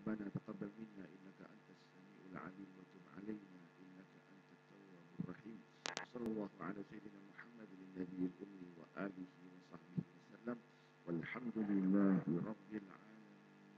ربنا تقبل منا إنك أنت السميع العليم وتب علينا إنك أنت التواب الرحيم. صلى الله على سيدنا محمد النبي الأمي وآله وصحبه وسلم والحمد لله رب العالمين.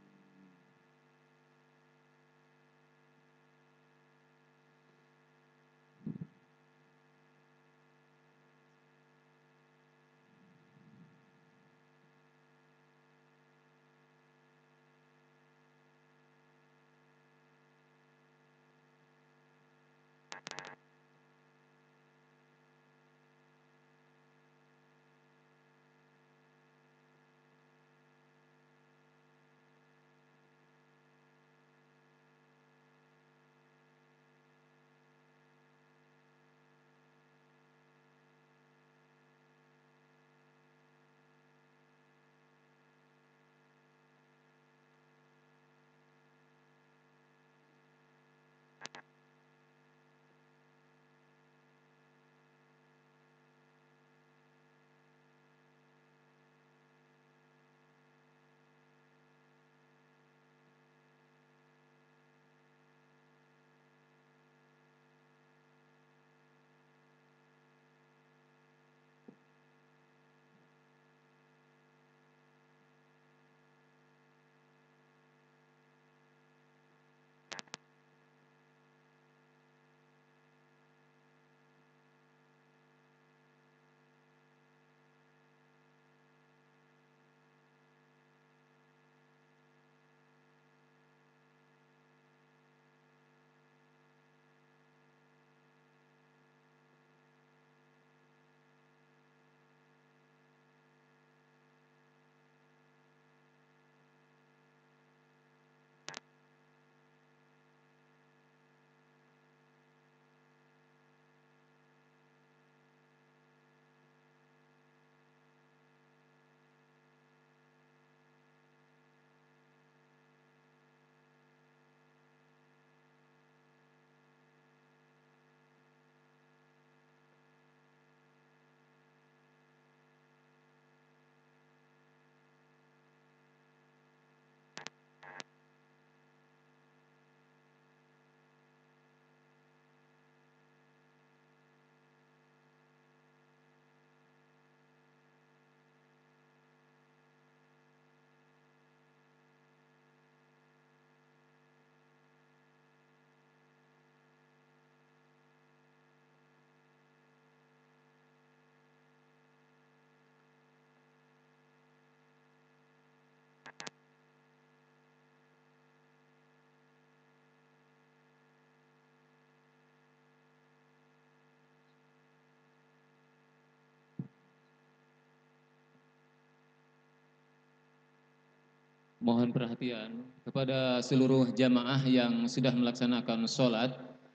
Mohon perhatian kepada seluruh jamaah yang sudah melaksanakan sholat,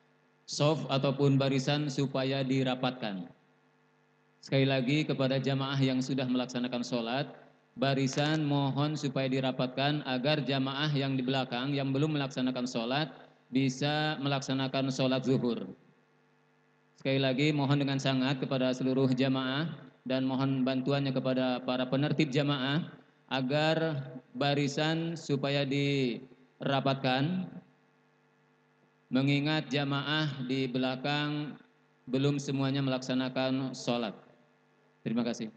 shaf ataupun barisan supaya dirapatkan. Sekali lagi kepada jamaah yang sudah melaksanakan sholat, barisan mohon supaya dirapatkan agar jamaah yang di belakang yang belum melaksanakan sholat bisa melaksanakan sholat zuhur. Sekali lagi mohon dengan sangat kepada seluruh jamaah dan mohon bantuannya kepada para penertib jamaah agar barisan supaya dirapatkan, mengingat jamaah di belakang belum semuanya melaksanakan sholat. Terima kasih.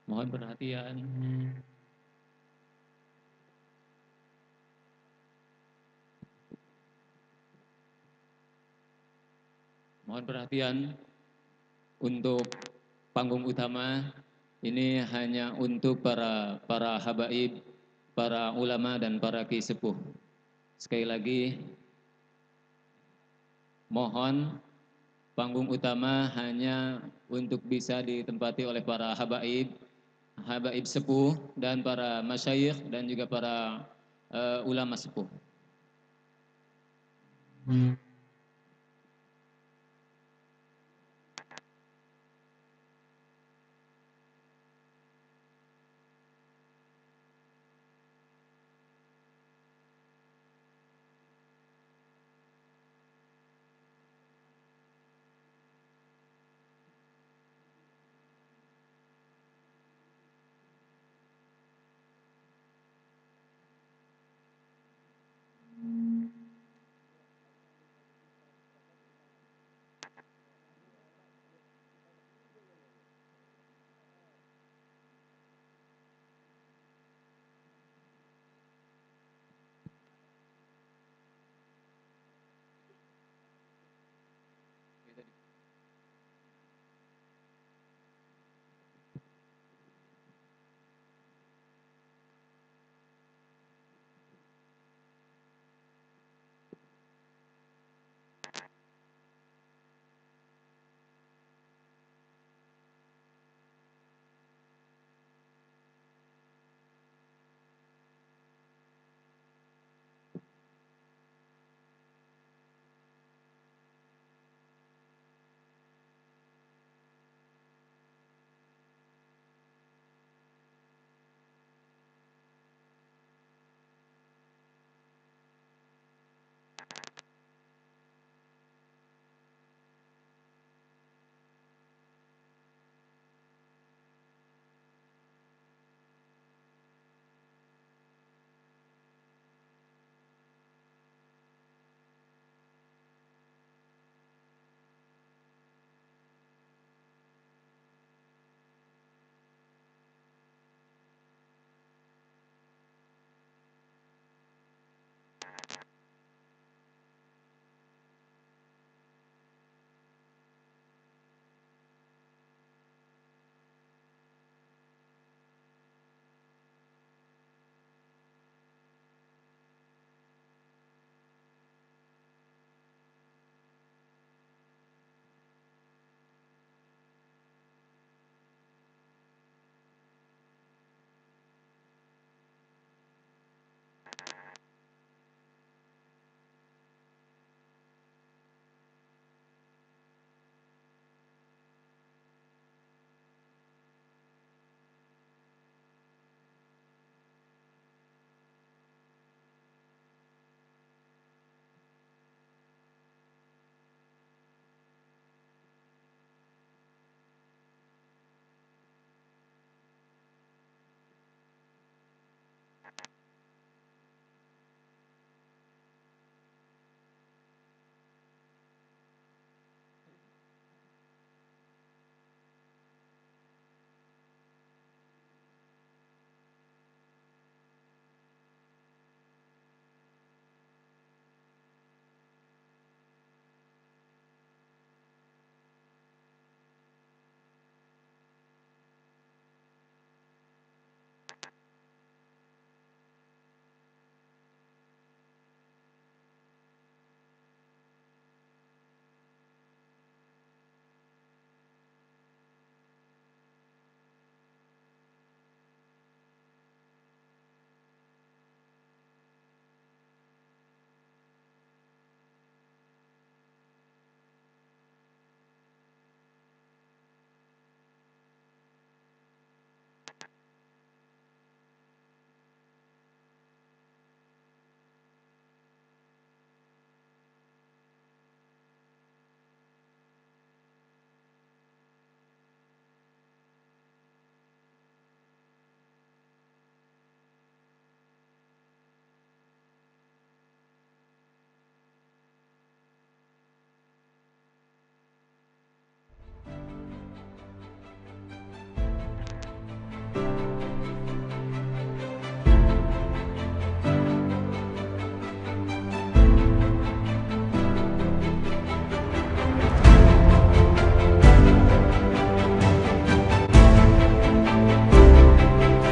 Mohon perhatian. Mohon perhatian untuk panggung utama ini hanya untuk para habaib, para ulama dan para kiai sepuh. Sekali lagi mohon panggung utama hanya untuk bisa ditempati oleh para habaib, habaib sepuh dan para masyayikh dan juga para ulama sepuh.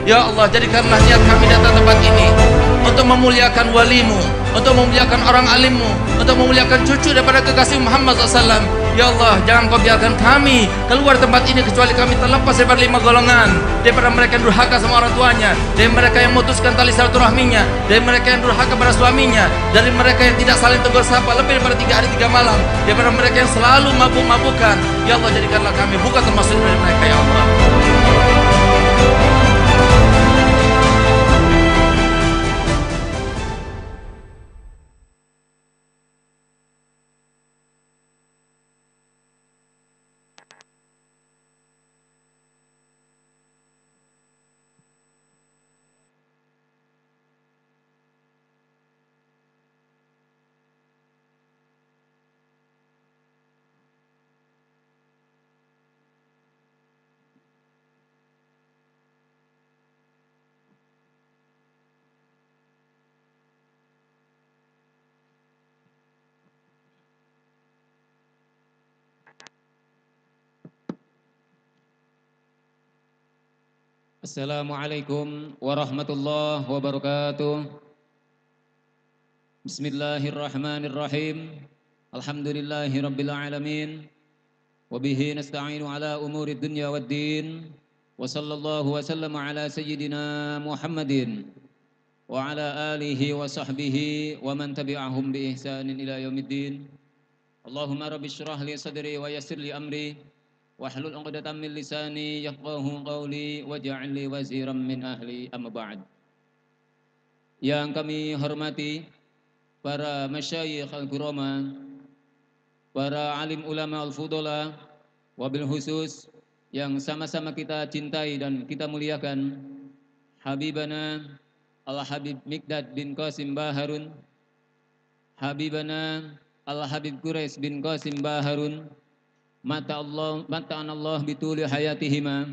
Ya Allah, jadikanlah niat kami datang tempat ini untuk memuliakan walimu, untuk memuliakan orang alimmu, untuk memuliakan cucu daripada kekasih Muhammad SAW. Ya Allah, jangan kau biarkan kami keluar tempat ini kecuali kami terlepas daripada 5 golongan, daripada mereka yang durhaka sama orang tuanya, dari mereka yang memutuskan tali silaturahminya, dari mereka yang durhaka pada suaminya, dari mereka yang tidak saling tegur sapa lebih daripada 3 hari 3 malam, daripada mereka yang selalu mabuk-mabukan. Ya Allah, jadikanlah kami bukan termasuk dari mereka, ya Allah. Assalamualaikum warahmatullahi wabarakatuh. Bismillahirrahmanirrahim. Alhamdulillahi rabbil alamin. Wabihi nasta'inu ala umuri dunya waddin. Wa sallallahu wa sallama ala sayyidina Muhammadin wa ala alihi wa sahbihi wa man tabi'ahum bi ihsanin ila yaumiddin. Allahumma rabbi syrah li sadri wa yassir li amri wahlul 'uqdatam min lisani yafqahu qawli waj'al li waziran min ahli, amma ba'd. Yang kami hormati para masyayikh al-kurama, para alim ulama al-fudala, wabil khusus yang sama-sama kita cintai dan kita muliakan, Habibana Al-Habib Mikdad bin Qasim Baharun, Habibana Al-Habib Quraish bin Qasim Baharun, mata'an Allah bituli hayatihima.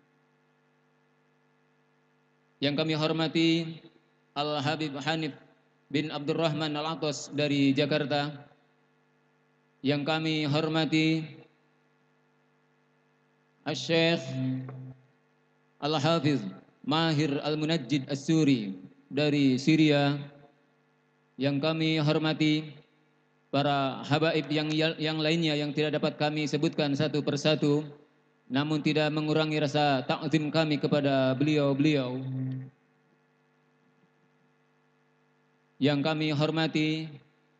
Yang kami hormati Al-Habib Hanif bin Abdurrahman Al-Atas dari Jakarta. Yang kami hormati Al-Syekh Al-Hafiz Mahir Al-Munajjid As-Suri dari Syria. Yang kami hormati para habaib yang lainnya yang tidak dapat kami sebutkan satu persatu, namun tidak mengurangi rasa ta'zim kami kepada beliau-beliau. Yang kami hormati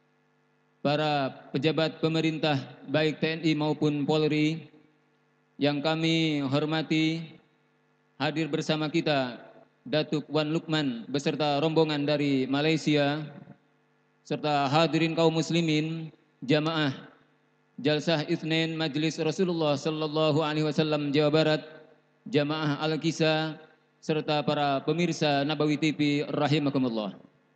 para pejabat pemerintah baik TNI maupun Polri. Yang kami hormati hadir bersama kita Datuk Wan Lukman beserta rombongan dari Malaysia, serta hadirin kaum muslimin, jamaah Jalsah Itsnain Majlis Rasulullah sallallahu alaihi wasallam Jawa Barat, jamaah Al-Kisah, serta para pemirsa Nabawi TV rahimakumullah.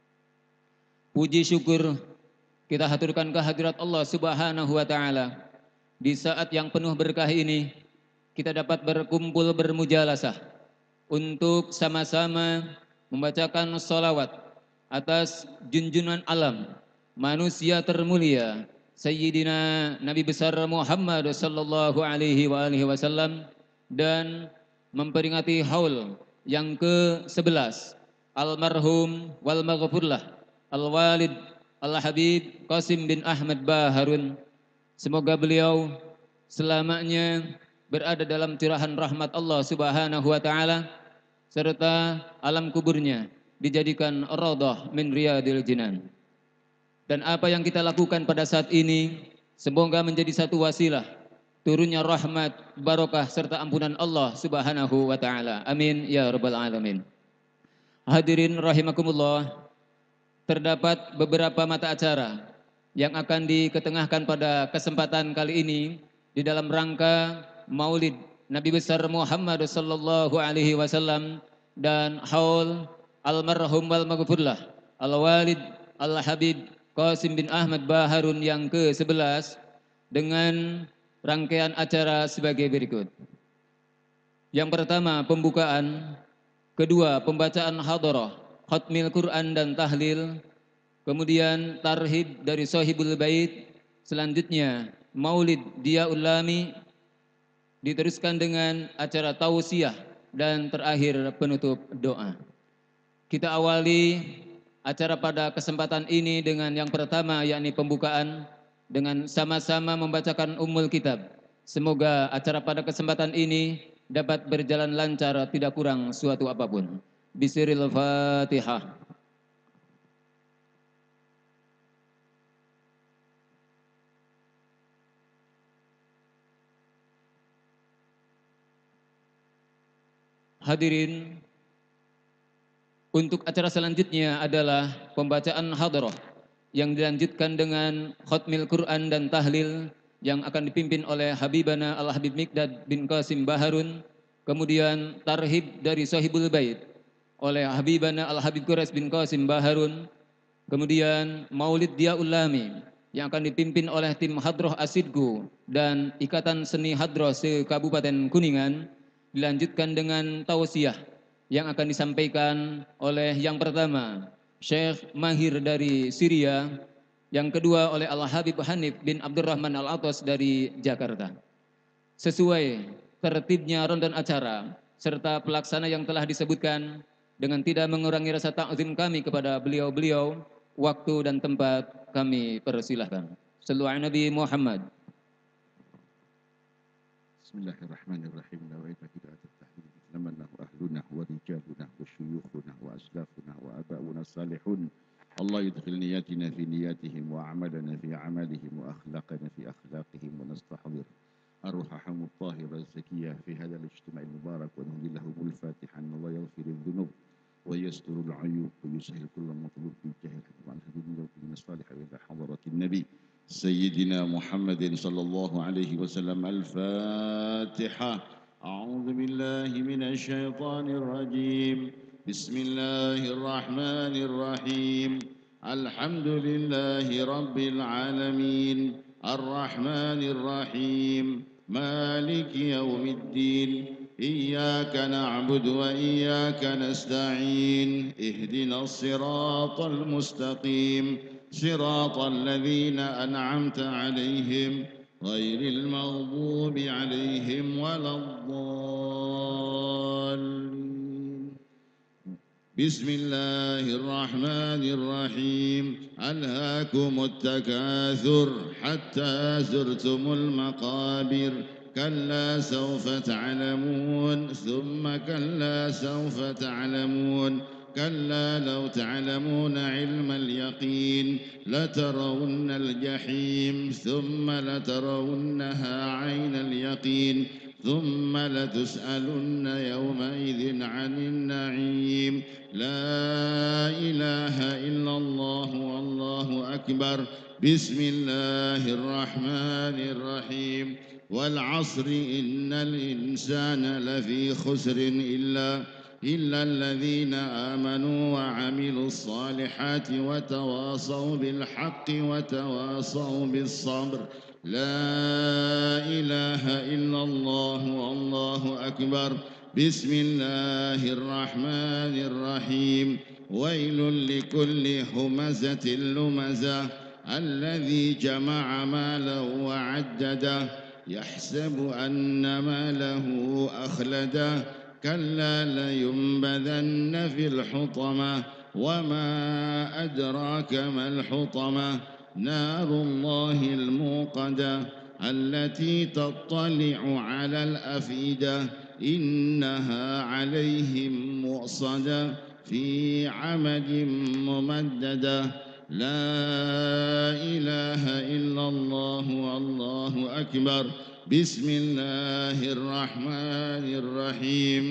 Puji syukur kita haturkan kehadirat Allah Subhanahu wa taala. Di saat yang penuh berkah ini kita dapat berkumpul bermujalasah untuk sama-sama membacakan sholawat atas junjungan alam manusia termulia Sayyidina Nabi besar Muhammad sallallahu alaihi wasallam dan memperingati haul yang ke-11 almarhum wal maghfurlah al-walid al-habib Qasim bin Ahmad Baharun. Semoga beliau selamanya berada dalam curahan rahmat Allah Subhanahu wa taala serta alam kuburnya dijadikan raudhah min riyadil jinan. Dan apa yang kita lakukan pada saat ini semoga menjadi satu wasilah turunnya rahmat, barokah serta ampunan Allah Subhanahu wa taala. Amin ya rabbal alamin. Hadirin rahimakumullah, terdapat beberapa mata acara yang akan diketengahkan pada kesempatan kali ini di dalam rangka Maulid Nabi besar Muhammad sallallahu alaihi wasallam dan haul almarhum wal maghfurlah al-walid al-habib Qasim bin Ahmad Baharun yang ke-11 dengan rangkaian acara sebagai berikut. Yang pertama pembukaan, kedua pembacaan hadarah, khatmil Quran dan tahlil, kemudian tarhib dari Sahibul Bait, selanjutnya Maulid Diaul Lami, diteruskan dengan acara tausiah dan terakhir penutup doa. Kita awali acara pada kesempatan ini dengan yang pertama, yakni pembukaan dengan sama-sama membacakan Ummul Kitab. Semoga acara pada kesempatan ini dapat berjalan lancar, tidak kurang suatu apapun. Bismillahil Fatihah. Hadirin, untuk acara selanjutnya adalah pembacaan hadrah yang dilanjutkan dengan khutmil Quran dan tahlil yang akan dipimpin oleh Habibana Al-Habib Mikdad bin Qasim Baharun, kemudian tarhib dari Sahibul Bait oleh Habibana Al-Habib Quraish bin Qasim Baharun, kemudian Maulid Diaul Lami yang akan dipimpin oleh tim Hadroh Asidgu dan Ikatan Seni Hadroh se-Kabupaten Kuningan, dilanjutkan dengan tausiah yang akan disampaikan oleh yang pertama Syekh Mahir dari Syria, yang kedua oleh Al-Habib Hanif bin Abdurrahman Al-Atas dari Jakarta. Sesuai tertibnya rundown acara serta pelaksana yang telah disebutkan, dengan tidak mengurangi rasa ta'zim kami kepada beliau-beliau, waktu dan tempat kami persilahkan. Sallu ala Nabi Muhammad. Bismillahirrahmanirrahim. Nawaita kita at-tahmid lamannahu ahluna wa rijaluna wa syuyukhuna wa aslafuna wa aba'una salihun. Allah yudkhil niyatina fi niyatihim wa amalana fi amalihim wa akhlaqana fi akhlaqihim wa nastahdir arwahahum at-tahira az-zakiyah fi hadha al-ijtima' al-mubarak wa nuhdi lahum al-fatiha. Allah yaghfir adh-dhunub wa yastur al-'uyub wa yusahhil kull matlub bi jahil wa al-hadid min as-salih ila hadarat an-nabi سيدنا محمد صلى الله عليه وسلم. الفاتحة. أعوذ بالله من الشيطان الرجيم. بسم الله الرحمن الرحيم. الحمد لله رب العالمين الرحمن الرحيم مالك يوم الدين إياك نعبد وإياك نستعين اهدنا الصراط المستقيم صراط الذين أنعمت عليهم غير المغضوب عليهم ولا الضالين. بسم الله الرحمن الرحيم. ألهاكم التكاثر حتى زرتم المقابر كلا سوف تعلمون ثم كلا سوف تعلمون كلا لو تعلمون علم اليقين لترون الجحيم ثم لترونها عين اليقين ثم لتسألن يومئذ عن النعيم. لا إله إلا الله والله أكبر. بسم الله الرحمن الرحيم. والعصر إن الإنسان لفي خسر إلا الذين آمنوا وعملوا الصالحات وتواصوا بالحق وتواصوا بالصبر. لا إله إلا الله والله أكبر. بسم الله الرحمن الرحيم. ويل لكل همزة لمزة الذي جمع ماله وعدده يحسب أن ماله أخلده كلا لينبذن في الحطمة وما أدراك ما الحطمة نار الله الموقدة التي تطلع على الأفئدة إنها عليهم مؤصدة في عمد ممددة. لا إله إلا الله والله أكبر. بسم الله الرحمن الرحيم.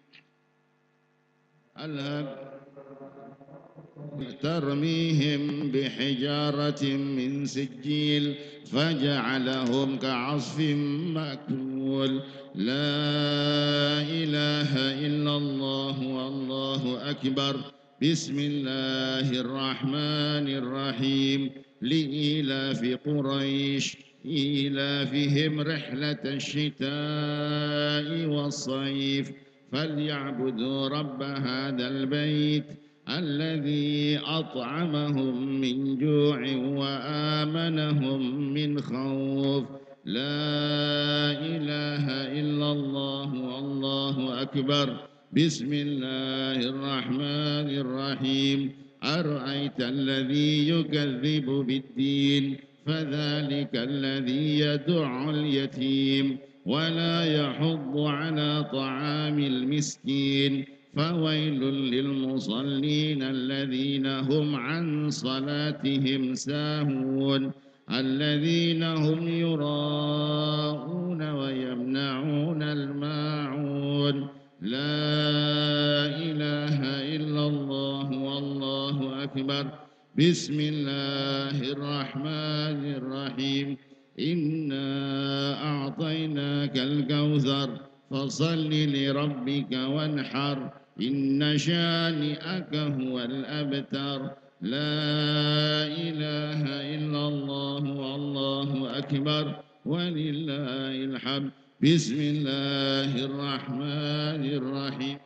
ترميهم بحجارة من سجيل فجعلهم كعصف مأكول. لا إله إلا الله والله أكبر. بسم الله الرحمن الرحيم. لإيلاف قريش إيلافهم رحلة الشتاء والصيف فليعبدوا رب هذا البيت الذي أطعمهم من جوع وآمنهم من خوف. لا إله إلا الله والله أكبر بسم الله الرحمن الرحيم أرأيت الذي يكذب بالدين فذلك الذي يدع اليتيم ولا يحض على طعام المسكين فويل للمصلين الذين هم عن صلاتهم ساهون الذين هم يراءون ويمنعون الماعون لا إله إلا الله والله أكبر بسم الله الرحمن الرحيم إنا أعطيناك الكوثر فصل لربك وانحر إن شانئك هو الأبتر لا إله إلا الله والله أكبر ولله الحمد بسم الله الرحمن الرحيم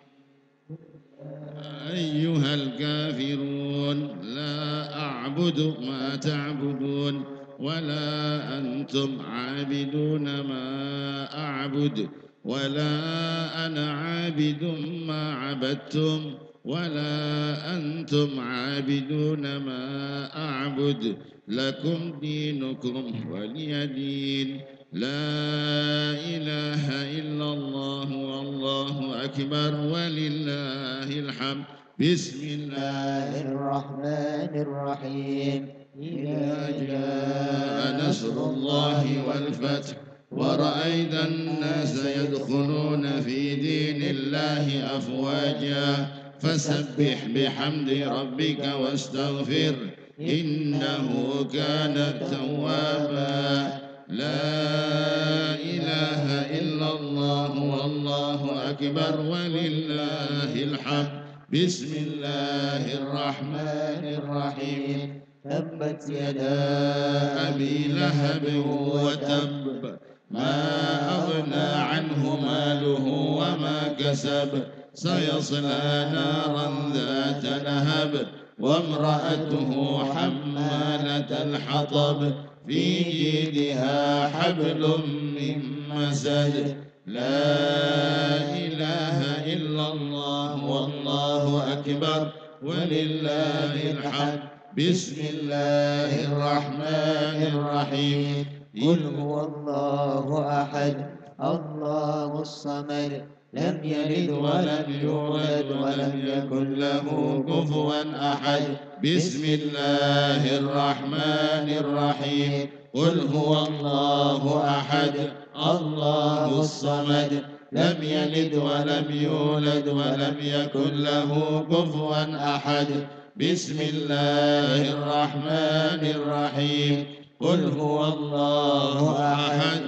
أيها الكافرون لا أعبد ما تعبدون ولا أنتم عابدون ما أعبد ولا أنا عابد ما عبدتم ولا أنتم عابدون ما أعبد لكم دينكم ولي دين لا إله إلا الله والله أكبر ولله الحمد بسم الله الرحمن الرحيم إذا جاء نصر الله والفتح ورأيت الناس يدخلون في دين الله أفواجا فسبح بحمد ربك واستغفر إنه كان توابا لا إله إلا الله والله أكبر ولله الحمد بسم الله الرحمن الرحيم تبت يدا أبي لهب وتب ما أغنى عنه ماله وما كسب سيصلى نارا ذات لهب وامرأته حمالة الحطب في جيدها حبل من مسد لا إله إلا الله والله أكبر ولله الحمد بسم الله الرحمن الرحيم قل هو الله أحد الله الصمد لم يلد ولم يولد ولم يكن له كفوا أحد بسم الله الرحمن الرحيم قل هو الله أحد الله الصمد لم يلد ولم يولد ولم يكن له كفوا أحد بسم الله الرحمن الرحيم قل هو الله أحد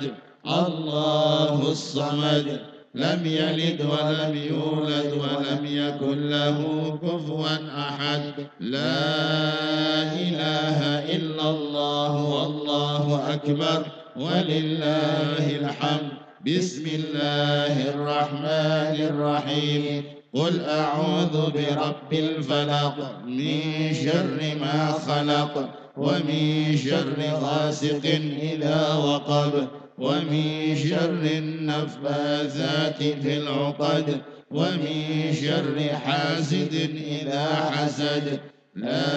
الله الصمد لم يلد ولم يولد ولم يكن له كفوا أحد لا إله إلا الله والله أكبر ولله الحمد بسم الله الرحمن الرحيم قل أعوذ برب الفلق من شر ما خلق ومن شر غاسق إذا وقب ومن شر النفاثات في العقد ومن شر حاسد إذا حسد لا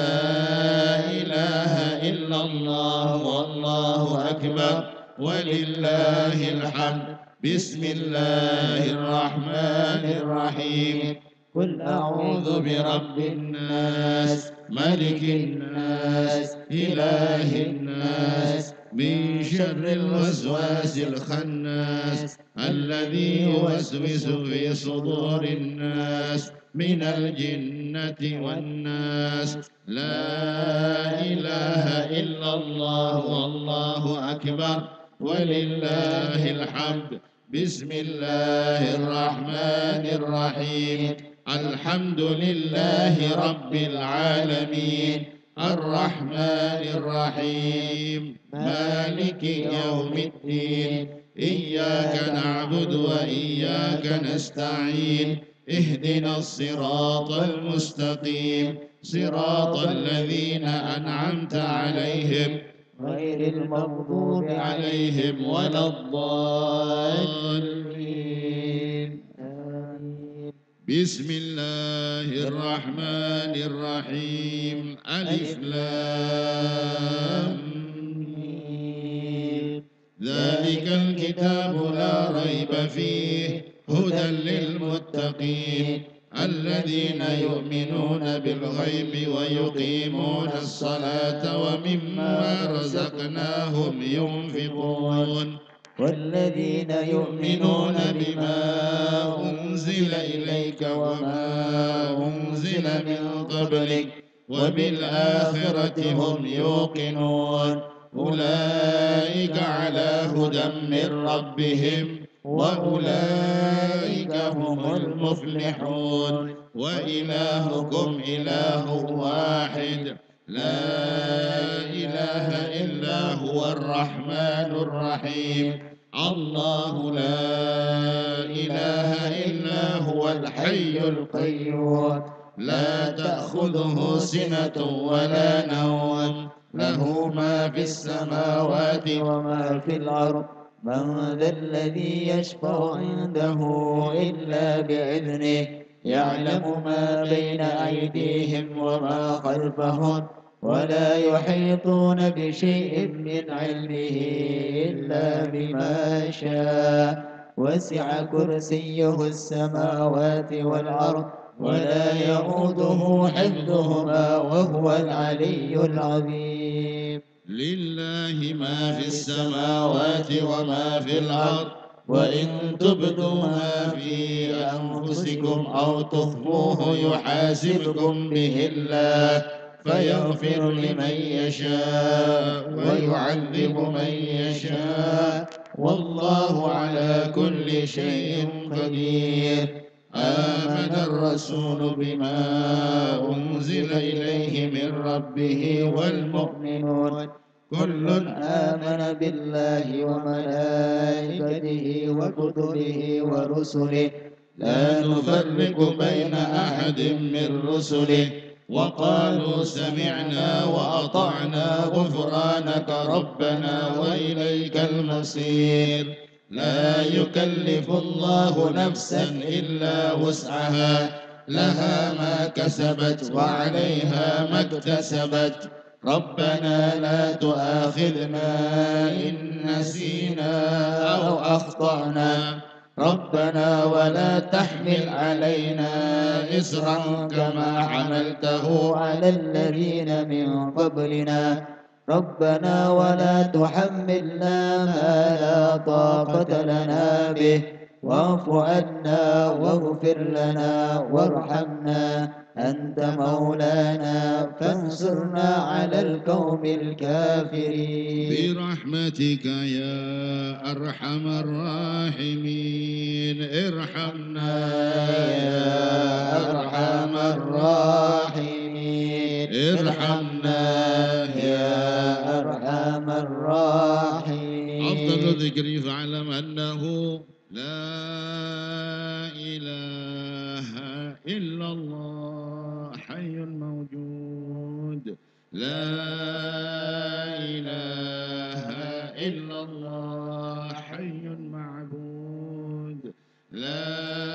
إله إلا الله والله أكبر ولله الحمد بسم الله الرحمن الرحيم قل أعوذ برب الناس ملك الناس إله الناس من شر الوسواس الخناس الذي يوسوس في صدور الناس من الجنة والناس لا إله إلا الله والله أكبر ولله الحمد بسم الله الرحمن الرحيم الحمد لله رب العالمين الرحمن الرحيم مالك يوم الدين إياك نعبد وإياك نستعين اهدنا الصراط المستقيم صراط الذين أنعمت عليهم غير المغضوب عليهم ولا الضالين آمين. بسم الله الرحمن الرحيم. ألف لام ميم. ذلك الكتاب لا ريب فيه هدى للمتقين الذين يؤمنون بالغيب ويقيمون الصلاة ومما رزقناهم ينفقون والذين يؤمنون بما أنزل إليك وما أنزل من قبلك وبالآخرة هم يوقنون أولئك على هدى من ربهم وأولئك هم المفلحون وإلهكم إله واحد لا إله إلا هو الرحمن الرحيم الله لا إله إلا هو الحي القيوم لا تأخذه سنة ولا نوم له ما في السماوات وما في الأرض من ذا الذي يشفع عنده إلا بإذنه يعلم ما بين أيديهم وما خلفهم ولا يحيطون بشيء من علمه إلا بما شاء وسع كرسيه السماوات والأرض ولا يؤوده حفظهما وهو العلي العظيم لله ما في السماوات وما في الأرض وإن تبدوا ما في أنفسكم أو تخفوه يحاسبكم به الله فيغفر لمن يشاء ويعذب من يشاء والله على كل شيء قدير آمن الرسول بما أنزل إليه من ربه والمؤمنون كل آمن بالله وملائكته وكتبه ورسله لا نفرق بين أحد من رسله وقالوا سمعنا وأطعنا غفرانك ربنا وإليك المصير لا يكلف الله نفسا إلا وسعها لها ما كسبت وعليها ما اكتسبت ربنا لا تؤاخذنا إن نسينا أو أخطأنا ربنا ولا تحمل علينا إصرا كما حملته على الذين من قبلنا ربنا ولا تحملنا ما لا طاقة لنا به واعف عنا واغفر لنا وارحمنا أنت مولانا فانصرنا على القوم الكافرين برحمتك يا أرحم الراحمين ارحمنا يا أرحم الراحمين ارحمنا يا أرحم الراحمين أفضل ذكر فاعلم أنه لا إله إلا الله حي موجود لا إله إلا الله حي معبود لا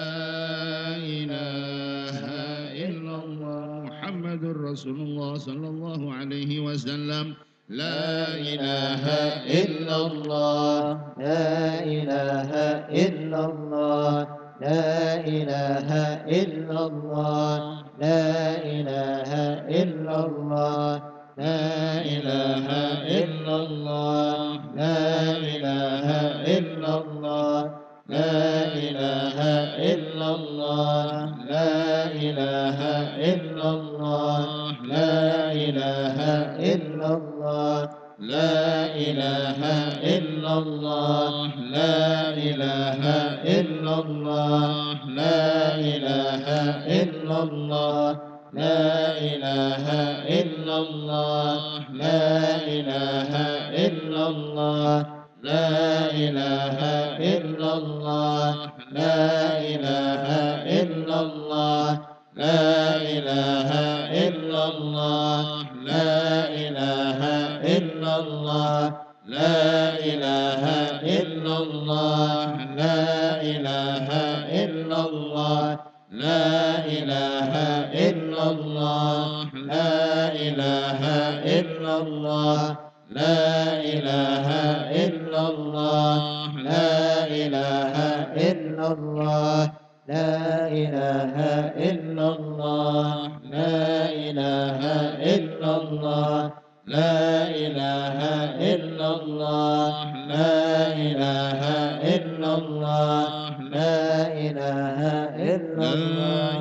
إله إلا الله محمد رسول الله صلى الله عليه وسلم لا إله إلا الله لا إله إلا الله لا إله إلا الله لا إله إلا الله لا إله إلا الله لا إله إلا الله لا إله إلا الله لا إله إلا الله لا إله إلا الله لا إله إلا الله لا إله إلا الله لا إله إلا الله لا إله إلا الله لا إله إلا الله لا إله إلا الله لا إله إلا الله لا إله إلا الله لا إله إلا الله لا إله إلا الله لا إله إلا الله لا إله إلا الله لا إله إلا الله لا إله إلا الله لا إله إلا الله لا إله إلا الله لا إله إلا الله لا إله إلا الله لا إله إلا الله لا إله إلا الله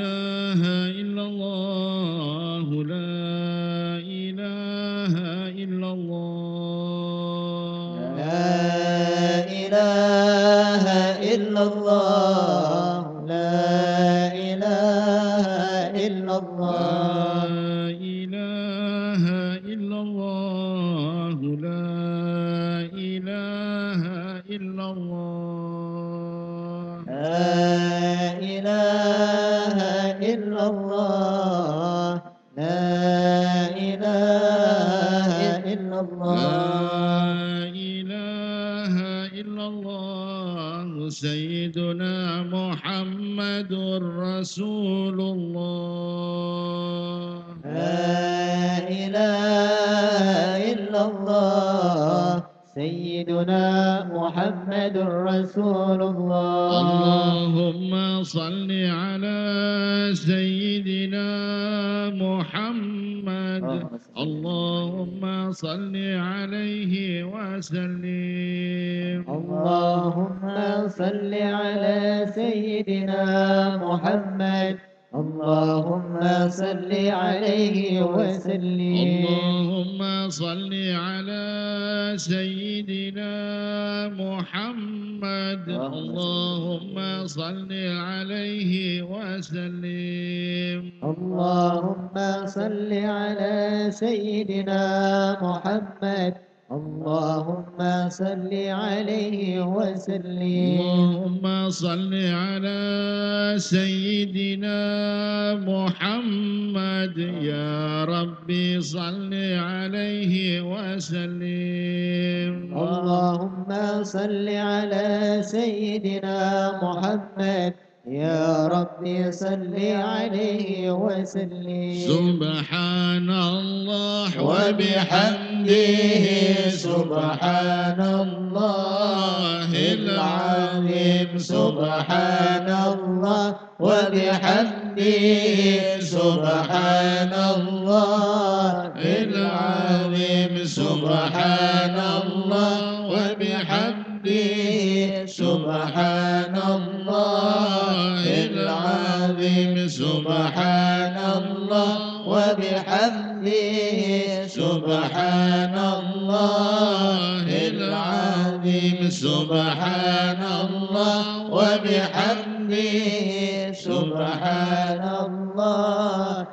لا إله إلا الله لا إله إلا الله لا إله إلا الله لا إله إلا الله لا إله إلا الله لا إله إلا الله إله إلا الله سيدنا محمد رسول الله لا إله إلا الله سيدنا محمد رسول الله اللهم صل على سيدنا محمد اللهم صل عليه وسلم اللهم صل على سيدنا محمد اللهم صل عليه وسلم اللهم صل على سيدنا محمد اللهم صل عليه وسلم اللهم صل على سيدنا محمد اللهم صل عليه وسلم اللهم صل على سيدنا محمد يا ربي صل عليه وسلم اللهم صل على سيدنا محمد يا ربي صل عليه وسلم سبحان الله وبحمده سبحان الله العظيم سبحان الله وبحمده سبحان الله العظيم سبحان الله وبحمده سبحان الله العظيم سبحان الله وبحمده سبحان الله العظيم سبحان الله وبحمده سبحان الله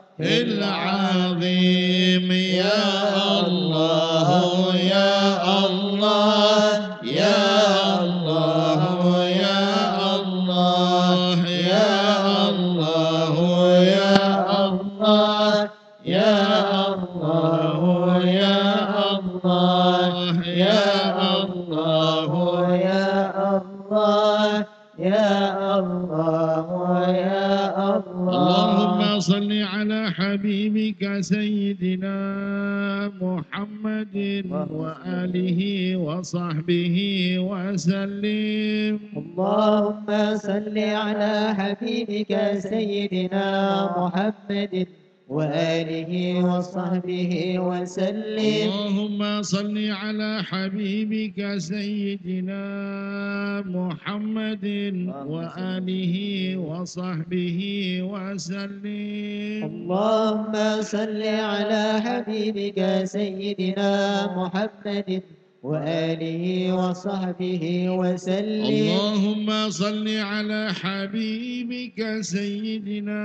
العظيم يا الله يا الله يا الله يا الله يا الله يا الله يا الله يا الله يا الله يا الله يا الله يا الله اللهم صل على حبيبك سيدنا محمد وآله وصحبه وسلم اللهم صل على حبيبك سيدنا محمد وآله وصحبه وسلم اللهم صل على حبيبك سيدنا محمد وآله وصحبه وسلم اللهم صل على حبيبك سيدنا محمد وآله وصحبه وسلم. اللهم صل على حبيبك سيدنا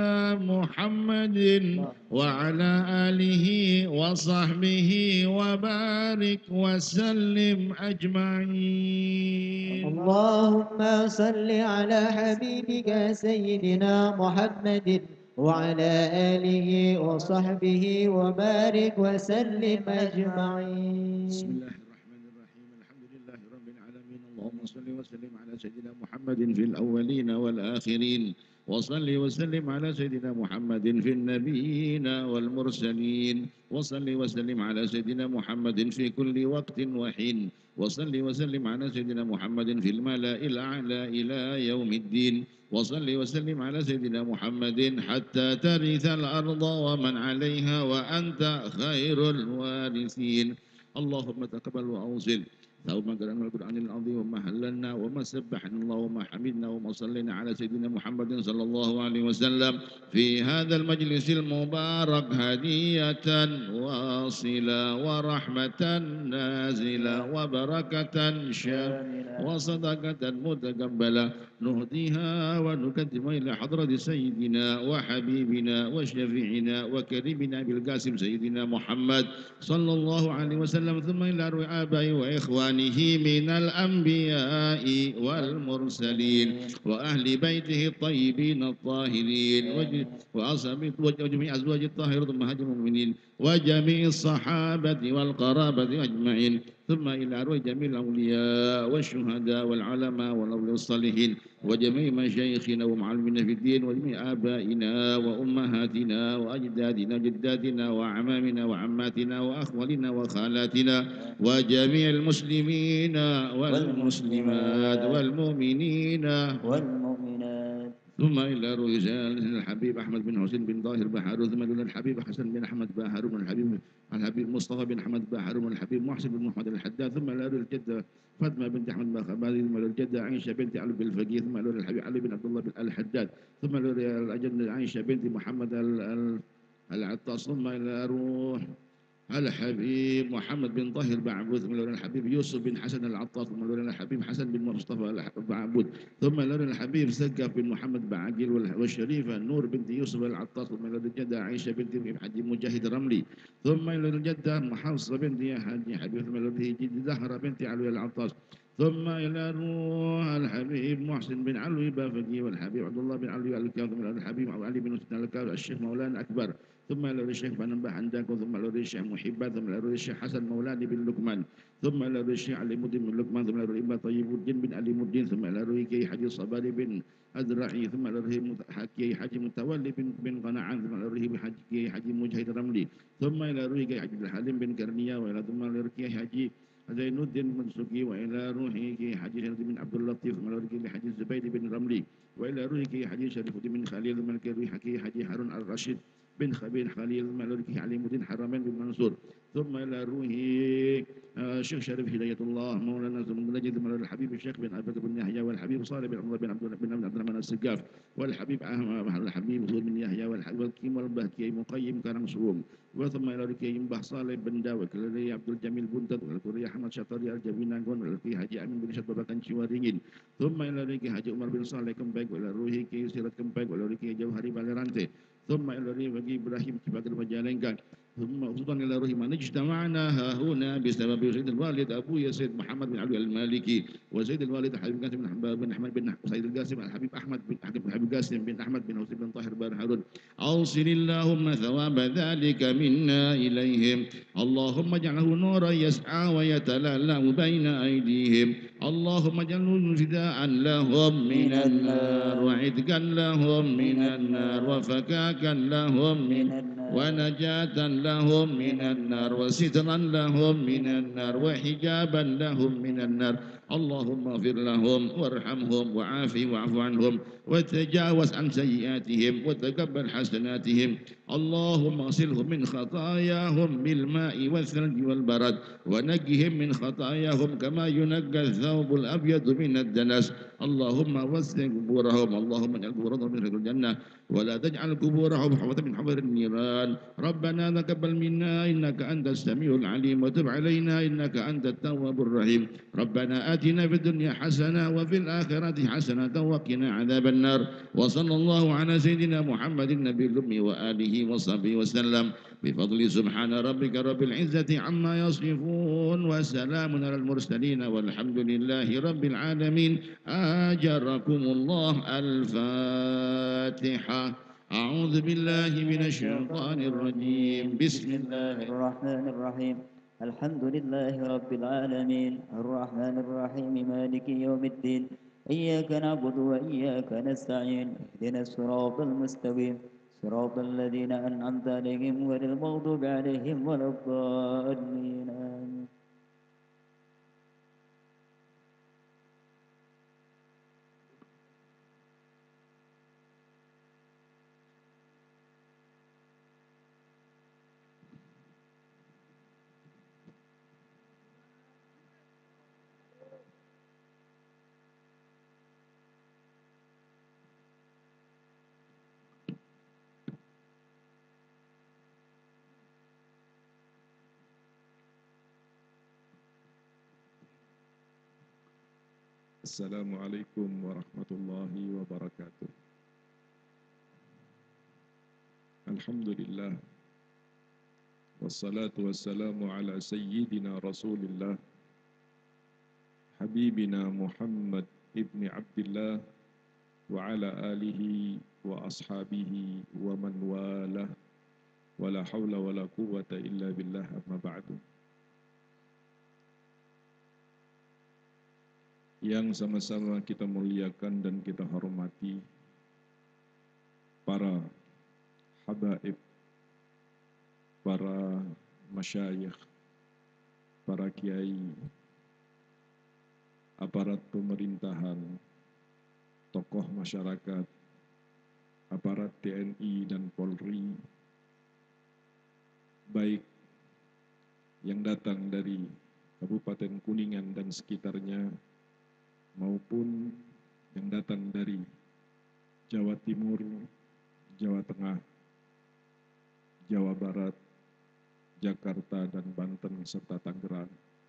محمد وعلى آله وصحبه وبارك وسلم أجمعين. اللهم صل على حبيبك سيدنا محمد وعلى آله وصحبه وبارك وسلم أجمعين. بسم الله الرحمن الرحيم. الحمد لله رب العالمين. اللهم صل وسلم على سيدنا محمد في الأولين والآخرين، وصل وسلم على سيدنا محمد في النبيين والمرسلين، وصل وسلم على سيدنا محمد في كل وقت وحين، وصل وسلم على سيدنا محمد في الملأ الأعلى إلى يوم الدين، وصل وسلم على سيدنا محمد حتى ترث الأرض ومن عليها وأنت خير الوارثين. اللهم تقبل وأوصل ثوب ما قرأنا القرآن العظيم وما هللنا وما سبحنا الله وما حمدنا وما صلينا على سيدنا محمد صلى الله عليه وسلم في هذا المجلس المبارك هدية واصلة ورحمة نازلة وبركة شاملة وصدقة متقبلة نهديها ونقدم إلى حضرة سيدنا وحبيبنا وشفيعنا وكريمنا بالقاسم سيدنا محمد صلى الله عليه وسلم، ثم إلى أرواح آبائه وإخوانه من الأنبياء والمرسلين وأهل بيته الطيبين الطاهرين وأصحابه وجميع أزواج الطاهرين أمهات المؤمنين وجميع الصحابة والقرابة أجمعين، ثم إلى أرواح جميع الأولياء والشهداء والعلماء والأولياء الصالحين وجميع مشايخنا ومعلمنا في الدين وجميع آبائنا وأمهاتنا وأجدادنا وجداتنا وأعمامنا وعماتنا وأخوالنا وخالاتنا وجميع المسلمين والمسلمات والمؤمنين والمؤمنات. ثم إلى رجال الحبيب أحمد بن حسين بن ظاهر بحار، ثم إلى الحبيب حسن بن أحمد بحار، من الحبيب مصطفى بن أحمد بحار، من الحبيب محسن بن محمد الحداد، ثم إلى الجدة فاطمة بنت أحمد بن ثم إلى الجدة عائشة بنت علي بن الفقيه، ثم إلى الحبيب علي بن عبد الله بن الحداد، ثم إلى الجدة عائشة بنت محمد العطاس، ثم إلى روح الحبيب محمد بن طاهر بعبود، ثم لولا الحبيب يوسف بن حسن العطاس، ثم لولا الحبيب حسن بن مصطفى بعبود، ثم لولا الحبيب سقف بن محمد بعقيل، والشريفة نور بنت يوسف العطاس، ثم لولا الجدة عائشة بنت حجي مجاهد رملي، ثم لولا الجدة محفصة بنت حجي حبيب، ثم لولا جد زهرة بنت علوي العطاس، ثم إلى روح الحبيب محسن بن علوي بافقي، والحبيب عبد الله بن علوي الكاظم، ثم الحبيب علي بن حسين الكاظم الشيخ مولانا أكبر، ثم إلى الشيخ بن حنداك، ثم إلى الشيخ محبان، ثم إلى الشيخ حسن مولاني بن لقمان، ثم إلى الشيخ علي مدين بن لقمان، ثم إلى الإمام طيب الدين بن علي مدين، ثم إلى كي حجي الصباري بن أزرعي، ثم إلى كي حجي متولي بن قناعان، ثم إلى كي حجي مجاهد رملي، ثم إلى كي حجي الحليم بن كرنية، وإلى ثم إلى كي حجي زين الدين بن سكي، وإلى روحي كي حجي شريف بن عبد اللطيف، ثم إلى كي حجي الزبير بن رملي، وإلى روحي كي حجي شريف بن خليل، ثم إلى كي حجي هارون الرشيد بن خبير خليل، ثم إلى علي مدين حرمين بن منصور، ثم إلى روحي الشيخ شريف هداية الله مولانا ثم نجد من الحبيب الشيخ بن أبي بكر بن يحيى، والحبيب صالح بن عمر بن عبد الرحمن السقاف، والحبيب الحبيب زهور بن يحيى، والحبيب الكيم والبهكي مقيم كرم سروم، وثم إلى ركي ينبح صالح بن داوك، الذي عبد الجميل بنتد، والكوري أحمد شطري الجبينانغون، والكي حجي أمين بن شطر بكن شوارينين، ثم إلى ركي حجي عمر بن صالح كمباك، وإلى روحي كي سيرت كمباك، وإلى ركي جوهري بالرانتي، ثم إلى ركي إبراهيم كباكر مجالنكا، ثم خصوصا إلى روحي من اجتمعنا هنا بسبب سيد الوالد أبو سيد محمد بن علي المالكي، وسيد الوالد الحبيب قاسم بن أحمد بن سيد القاسم الحبيب أحمد بن الحبيب قاسم بن أحمد بن حسين بن طاهر بن هارون، أوصل اللهم ثواب ذلك منا إليهم، اللهم اجعله نورا يسعى ويتلألأ بين أيديهم، اللهم اجعله فداء لهم من النار وعتقا لهم من النار وفكاكا لهم من النار ونجاة لهم من النار وسترا لهم من النار وحجابا لهم من النار، اللهم اغفر لهم وارحمهم وعافهم واعف عنهم وتجاوز عن سيئاتهم وتقبل حسناتهم، اللهم اغسلهم من خطاياهم بالماء والثلج والبرد ونقهم من خطاياهم كما ينقى الثوب الأبيض من الدنس اللهم وسع قبورهم اللهم اجعل قبورهم من رياض الجنة ولا تجعل قبورهم حفرة من حفر النيران ربنا تقبل منا إنك أنت السميع العليم وتب علينا إنك أنت التواب الرحيم ربنا آتنا في الدنيا حسنة وفي الآخرة حسنة وقنا عذاب النار وصلى الله على سيدنا محمد النبي الأمي وآله وصحبه وسلم بفضل سبحان ربك رب العزة عما يصفون وسلام على المرسلين والحمد لله رب العالمين آجركم الله الفاتحة أعوذ بالله من الشيطان الرجيم بسم الله الرحمن الرحيم الحمد لله رب العالمين الرحمن الرحيم مالك يوم الدين إياك نعبد وإياك نستعين اهدنا الصراط المستقيم صراط الذين أنعمت عليهم غير المغضوب عليهم ولا الضالين آمين. Assalamualaikum warahmatullahi wabarakatuh. Alhamdulillah. Wassalatu wassalamu ala sayyidina Rasulillah Habibina Muhammad ibni Abdillah wa ala alihi wa ashabihi wa man walah wa la hawla wa la quwwata illa billah amma ba'du. Yang sama-sama kita muliakan dan kita hormati para habaib, para masyayikh, para kiai, aparat pemerintahan, tokoh masyarakat, aparat TNI dan Polri, baik yang datang dari Kabupaten Kuningan dan sekitarnya, maupun yang datang dari Jawa Timur, Jawa Tengah, Jawa Barat, Jakarta dan Banten serta Tangerang.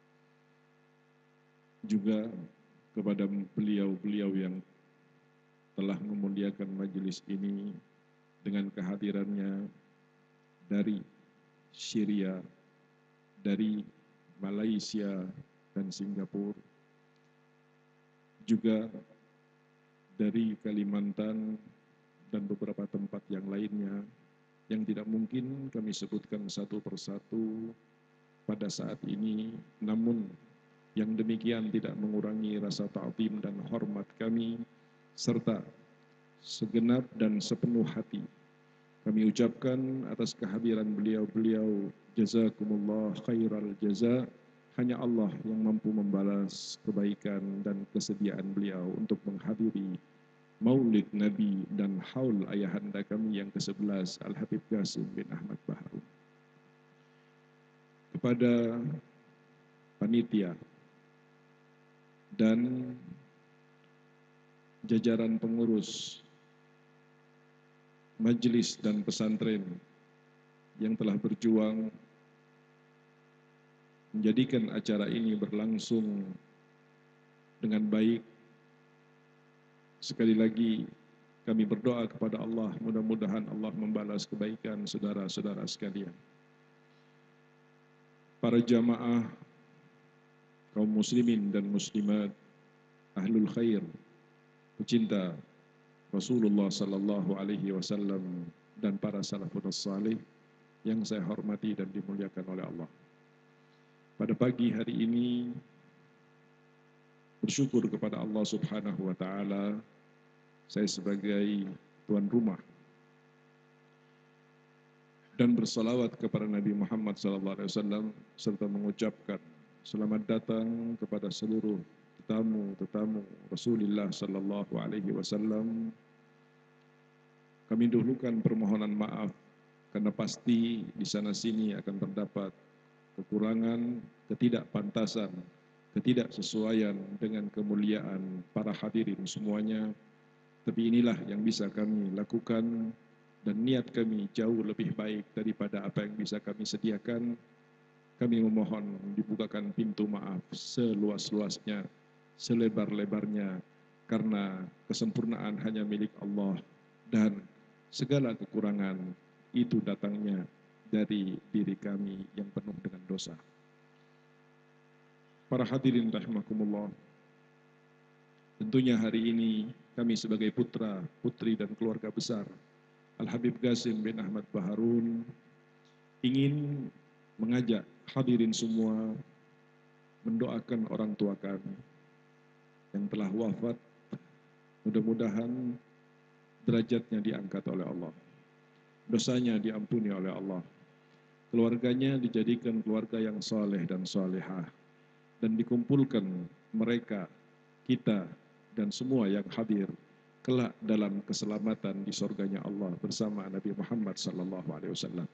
Juga kepada beliau-beliau yang telah memuliakan majelis ini dengan kehadirannya dari Syria, dari Malaysia dan Singapura, juga dari Kalimantan dan beberapa tempat yang lainnya yang tidak mungkin kami sebutkan satu persatu pada saat ini, namun yang demikian tidak mengurangi rasa ta'zim dan hormat kami serta segenap dan sepenuh hati kami ucapkan atas kehadiran beliau-beliau, jazakumullah khairal jaza. Hanya Allah yang mampu membalas kebaikan dan kesediaan beliau untuk menghadiri Maulid Nabi dan haul ayahanda kami yang ke-11 Al-Habib Qasim bin Ahmad Baharun. Kepada panitia dan jajaran pengurus majelis dan pesantren yang telah berjuang menjadikan acara ini berlangsung dengan baik. Sekali lagi kami berdoa kepada Allah, mudah-mudahan Allah membalas kebaikan saudara-saudara sekalian. Para jamaah, kaum muslimin dan muslimat, ahlul khair, pecinta Rasulullah sallallahu alaihi wasallam dan para salafus salih yang saya hormati dan dimuliakan oleh Allah. Pada pagi hari ini bersyukur kepada Allah Subhanahu wa taala, saya sebagai tuan rumah dan bersalawat kepada Nabi Muhammad SAW serta mengucapkan selamat datang kepada seluruh tetamu Rasulullah SAW. Kami dahulukan permohonan maaf karena pasti di sana sini akan terdapat kekurangan, ketidakpantasan, ketidaksesuaian dengan kemuliaan para hadirin semuanya. Tapi inilah yang bisa kami lakukan dan niat kami jauh lebih baik daripada apa yang bisa kami sediakan. Kami memohon dibukakan pintu maaf seluas-luasnya, selebar-lebarnya, karena kesempurnaan hanya milik Allah dan segala kekurangan itu datangnya dari diri kami yang penuh dengan dosa. Para hadirin rahimakumullah, tentunya hari ini kami sebagai putra, putri dan keluarga besar Al-Habib Qasim bin Ahmad Baharun ingin mengajak hadirin semua mendoakan orang tua kami yang telah wafat. Mudah-mudahan derajatnya diangkat oleh Allah, dosanya diampuni oleh Allah, keluarganya dijadikan keluarga yang saleh dan salihah, dan dikumpulkan mereka, kita, dan semua yang hadir kelak dalam keselamatan di surganya Allah bersama Nabi Muhammad SAW.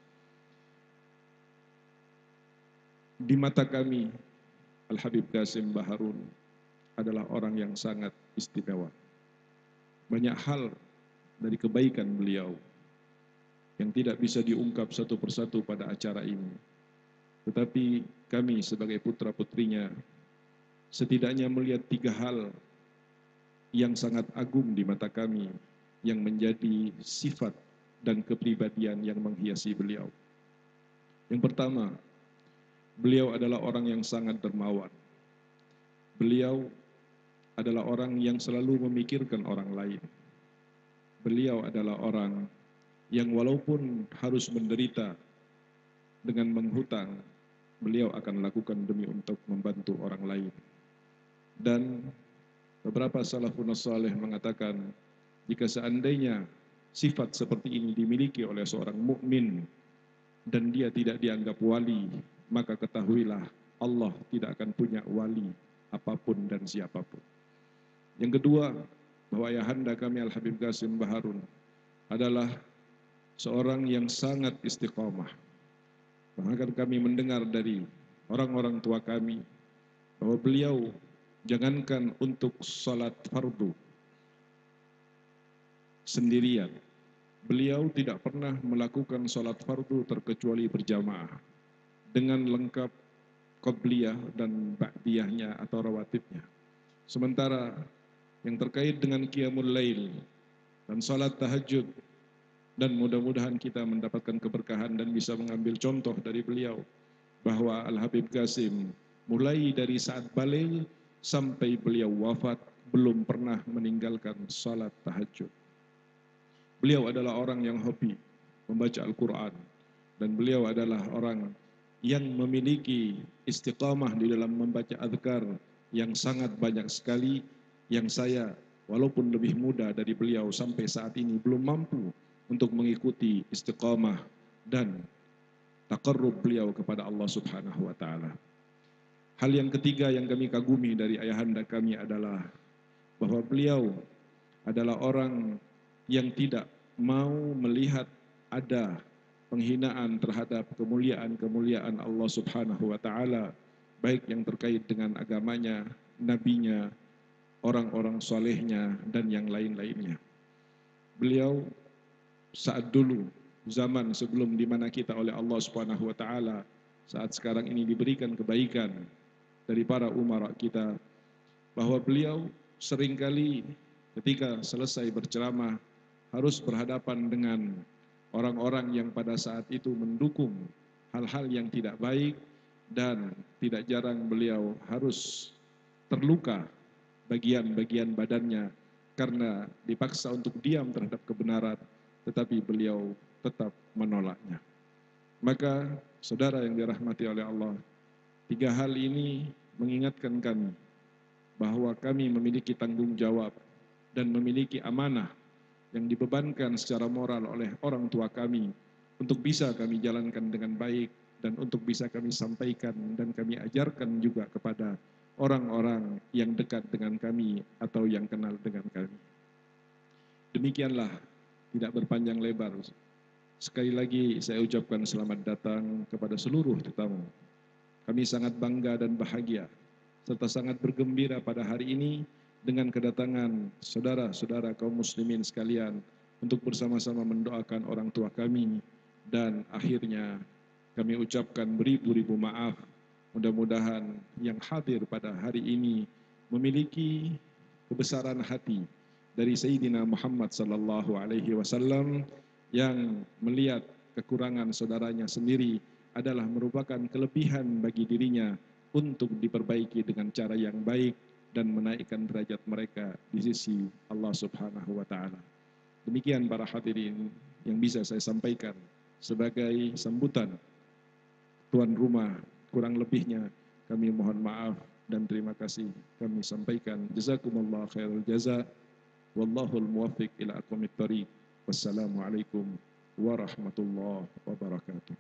Di mata kami, Al-Habib Qasim Baharun adalah orang yang sangat istimewa. Banyak hal dari kebaikan beliau yang tidak bisa diungkap satu persatu pada acara ini. Tetapi kami sebagai putra-putrinya setidaknya melihat 3 hal yang sangat agung di mata kami yang menjadi sifat dan kepribadian yang menghiasi beliau. Yang pertama, beliau adalah orang yang sangat dermawan. Beliau adalah orang yang selalu memikirkan orang lain. Beliau adalah orang yang walaupun harus menderita dengan menghutang, beliau akan lakukan demi untuk membantu orang lain. Dan beberapa salafun saleh mengatakan, jika seandainya sifat seperti ini dimiliki oleh seorang mukmin dan dia tidak dianggap wali, maka ketahuilah Allah tidak akan punya wali apapun dan siapapun. Yang kedua, bahwa ayahanda kami Al-Habib Qasim Baharun adalah seorang yang sangat istiqamah. Bahkan kami mendengar dari orang-orang tua kami bahwa beliau jangankan untuk salat fardu sendirian, beliau tidak pernah melakukan salat fardu terkecuali berjamaah dengan lengkap qobliyah dan ba'diyahnya atau rawatibnya. Sementara yang terkait dengan qiyamul lail dan salat tahajud, dan mudah-mudahan kita mendapatkan keberkahan dan bisa mengambil contoh dari beliau, bahwa Al-Habib Qasim mulai dari saat balik sampai beliau wafat belum pernah meninggalkan salat tahajud. Beliau adalah orang yang hobi membaca Al-Quran, dan beliau adalah orang yang memiliki istiqamah di dalam membaca azkar yang sangat banyak sekali, yang saya walaupun lebih muda dari beliau sampai saat ini belum mampu untuk mengikuti istiqamah dan taqarrub beliau kepada Allah Subhanahu wa taala. Hal yang ketiga yang kami kagumi dari ayahanda kami adalah bahwa beliau adalah orang yang tidak mau melihat ada penghinaan terhadap kemuliaan-kemuliaan Allah Subhanahu wa taala, baik yang terkait dengan agamanya, nabinya, orang-orang solehnya, dan yang lain-lainnya. Beliau saat dulu, zaman sebelum di mana kita oleh Allah Subhanahu wa taala saat sekarang ini diberikan kebaikan dari para umara kita, bahwa beliau seringkali ketika selesai berceramah harus berhadapan dengan orang-orang yang pada saat itu mendukung hal-hal yang tidak baik, dan tidak jarang beliau harus terluka bagian-bagian badannya karena dipaksa untuk diam terhadap kebenaran, tetapi beliau tetap menolaknya. Maka saudara yang dirahmati oleh Allah, 3 hal ini mengingatkan kami bahwa kami memiliki tanggung jawab dan memiliki amanah yang dibebankan secara moral oleh orang tua kami untuk bisa kami jalankan dengan baik dan untuk bisa kami sampaikan dan kami ajarkan juga kepada orang-orang yang dekat dengan kami atau yang kenal dengan kami. Demikianlah, tidak berpanjang lebar, Sekali lagi saya ucapkan selamat datang kepada seluruh tetamu. Kami sangat bangga dan bahagia serta sangat bergembira pada hari ini dengan kedatangan saudara-saudara kaum muslimin sekalian untuk bersama-sama mendoakan orang tua kami, dan akhirnya kami ucapkan beribu-ribu maaf. Mudah-mudahan yang hadir pada hari ini memiliki kebesaran hati dari Sayyidina Muhammad sallallahu alaihi wasallam yang melihat kekurangan saudaranya sendiri adalah merupakan kelebihan bagi dirinya untuk diperbaiki dengan cara yang baik dan menaikkan derajat mereka di sisi Allah Subhanahu wa taala. Demikian para hadirin yang bisa saya sampaikan sebagai sambutan tuan rumah. Kurang lebihnya kami mohon maaf dan terima kasih kami sampaikan. Jazakumullah khairul jaza. Wallahul muwaffiq ila aqwamit thariq. Wassalamualaikum warahmatullahi wabarakatuh.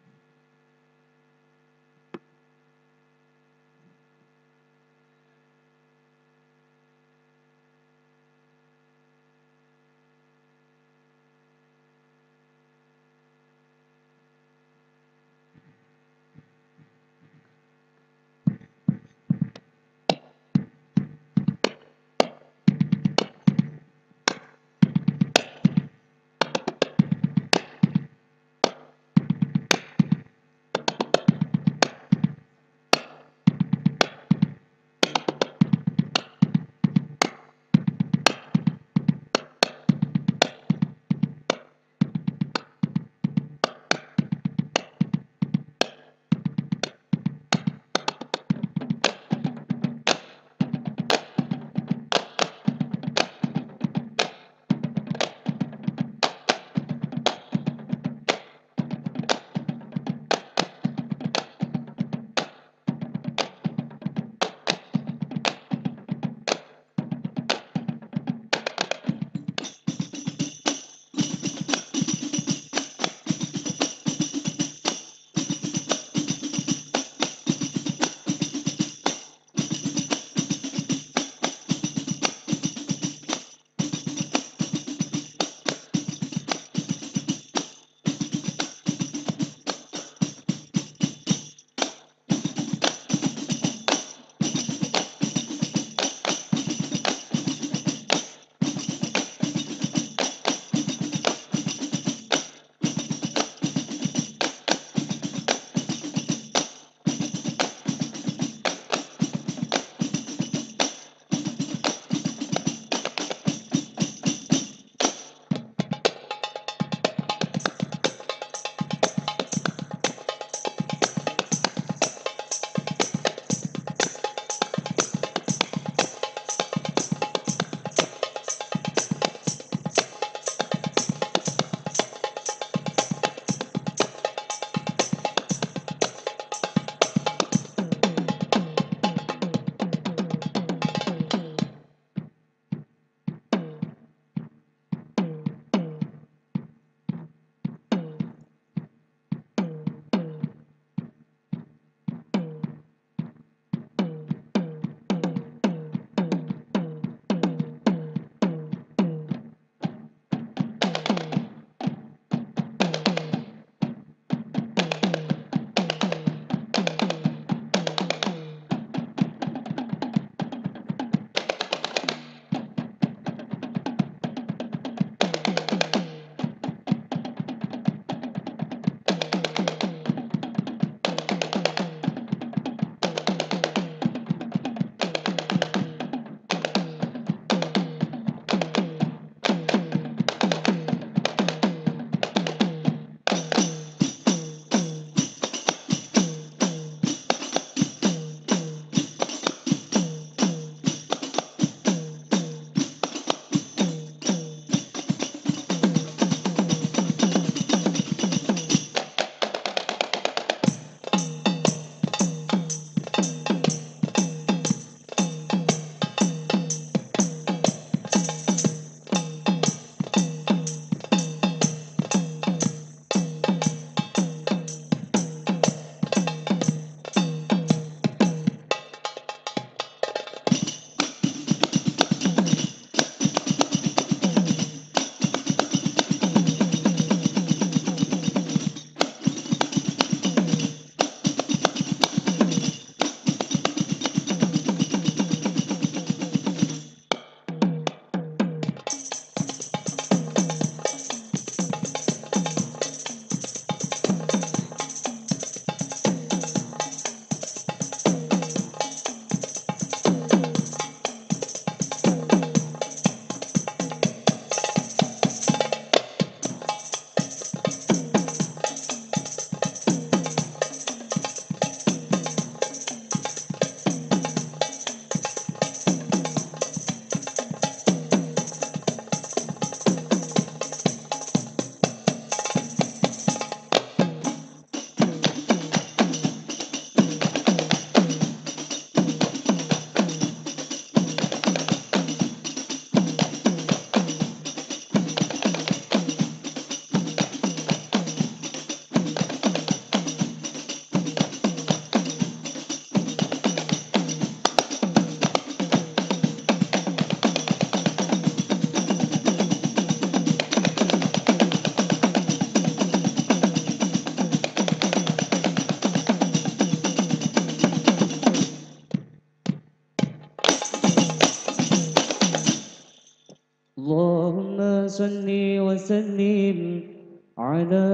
صل وسلم على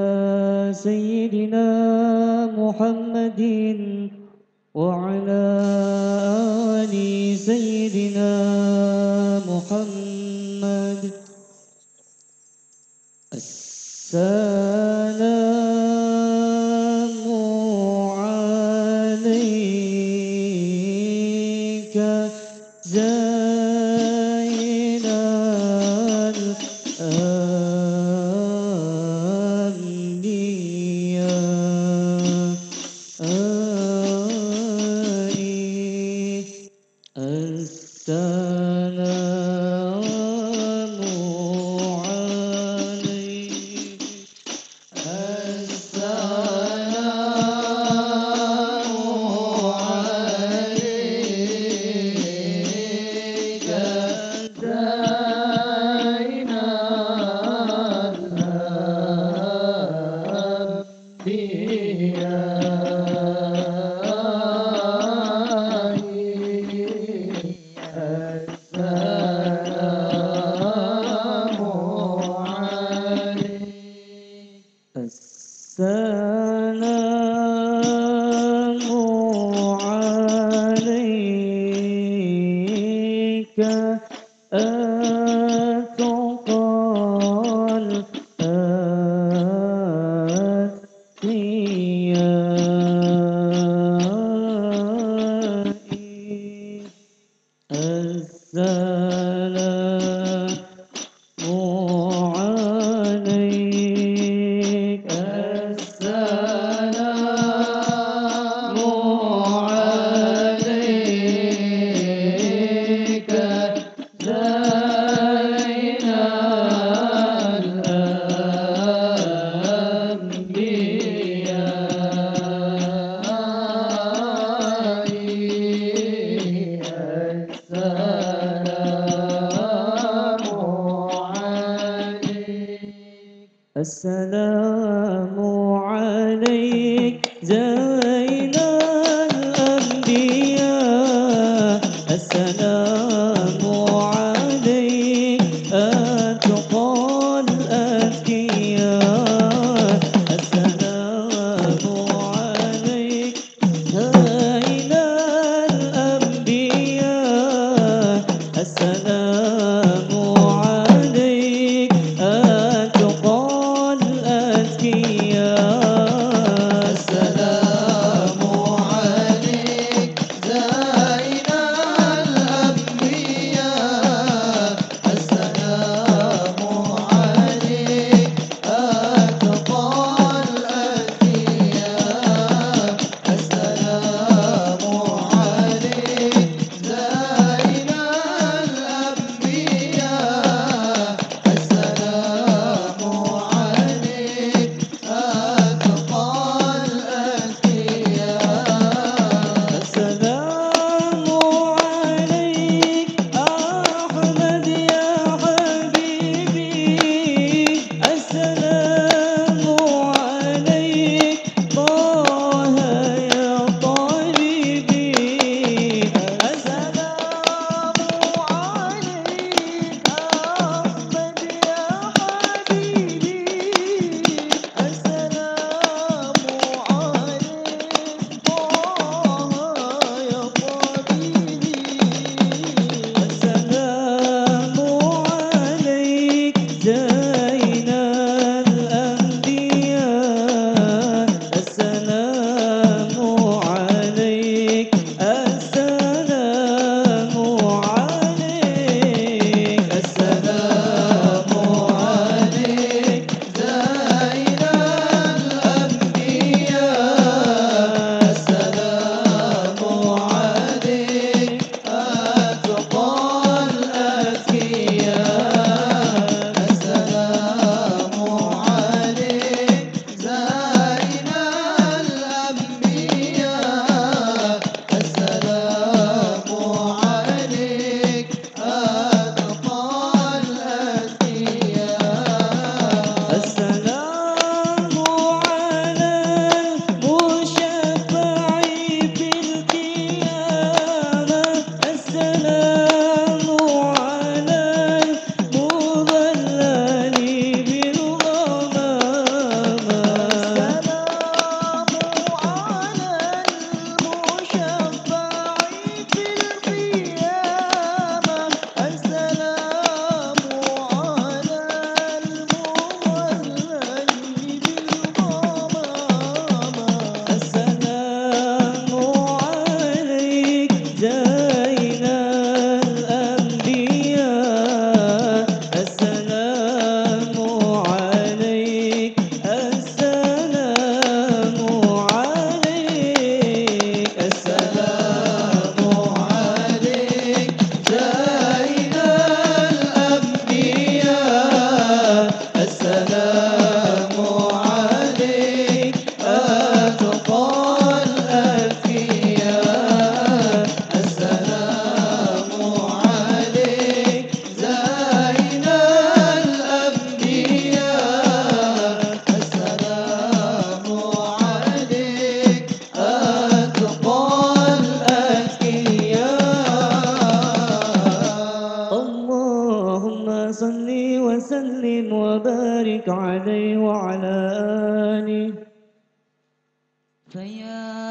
سيدنا محمد وعلى آل سيدنا محمد. السلام عليك زين الأنبياء السلام عليك السلام عليك أتقى الأتقياء السلام عليك السلام عليك زين الأنبياء السلام عليك زين الأنبياء السلام عليك أتقى الأتقياء السلام عليك زين الأنبياء السلام عليك أتقى الأتقياء السلام عليك زين الأنبياء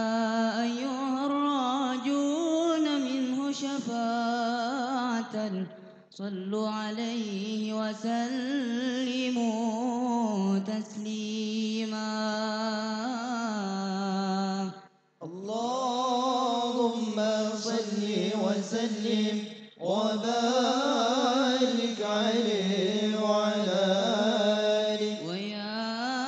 أيها الراجون منه شفاعة صلوا عليه وسلموا تسليما. اللهم صل وسلم وبارك عليه وعلى آله. ويا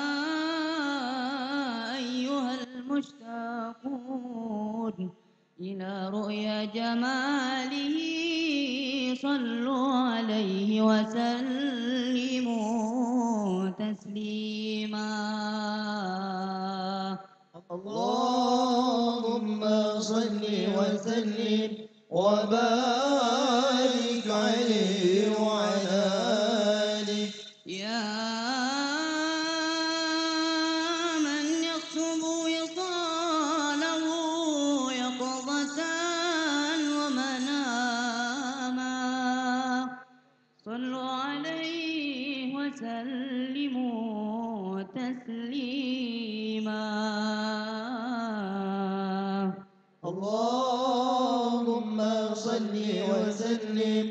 أيها المشتاقون إلى رؤيا جماله صلوا عليه وسلموا تسليما. اللهم صل وسلم وبارك عليه وعلى آله. يا من يكتب وصاله يقظة ومناما صلوا عليه وسلموا تسليما. اللهم صل وسلم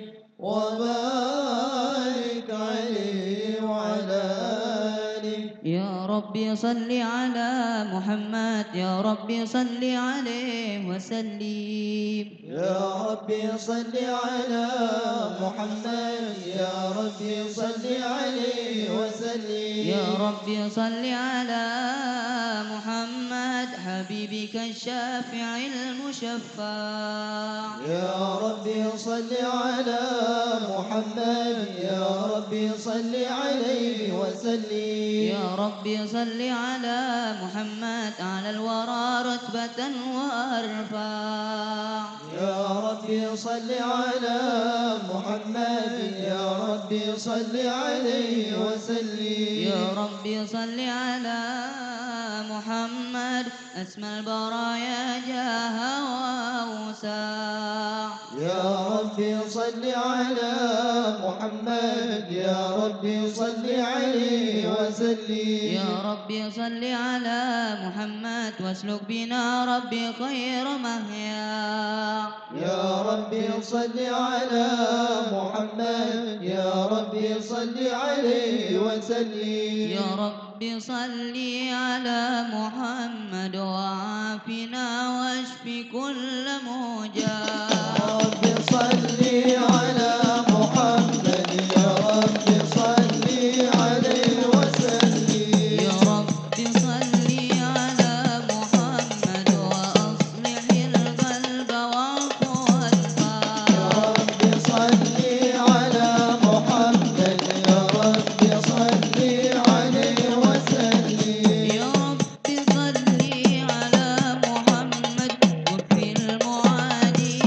وبارك عليه وعلى آله. يا ربي صل على محمد يا ربي صل عليه وسلم. يا ربي صل على محمد يا ربي صل عليه وسلم. يا ربي صل على محمد حبيبك الشافع المشفع. يا ربي صل على محمد يا ربي صل عليه وسلم. يا ربي صل على محمد على الورى رتبة وأرفع. يا ربي صل على محمد يا ربي صل عليه وسلم. يا ربي صل على محمد أسمى البرايا جاها وأوسع. يا ربي صل على محمد يا ربي صل عليه وسلم. يا ربي صل على محمد واسلك بنا ربي خير مهيا. يا ربي صل على محمد يا ربي صل عليه وسلم. يا ربي صل على محمد وعافنا واشف كل موجع. رب صل على محمد يا رب صل عليه وسلم. يا رب صل على محمد وأصلح القلب والقلب. يا رب صل على محمد يا رب صل عليه وسلم. يا رب صل على محمد وفي المعادي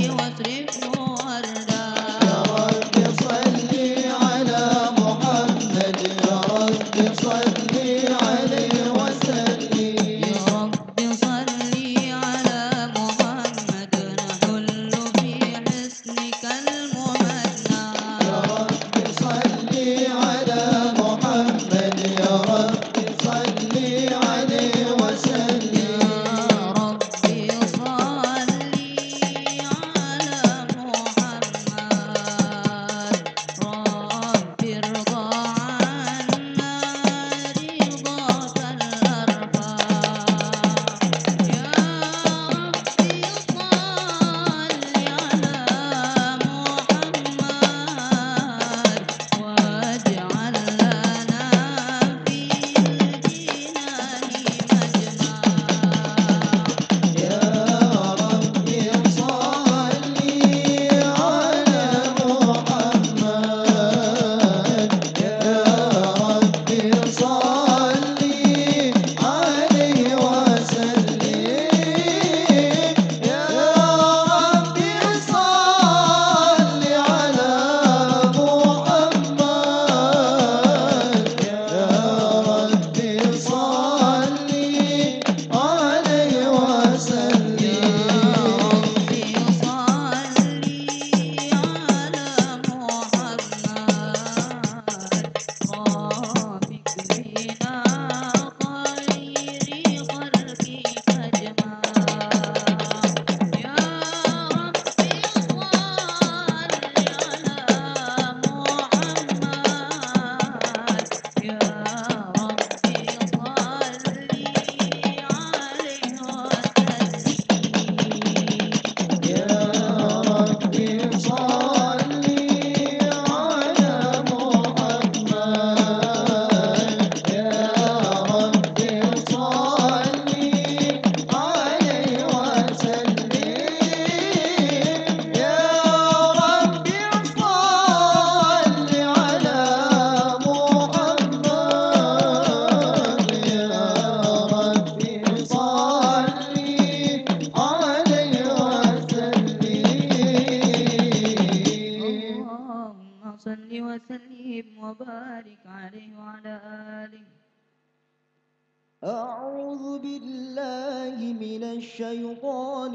أعوذ بالله من الشيطان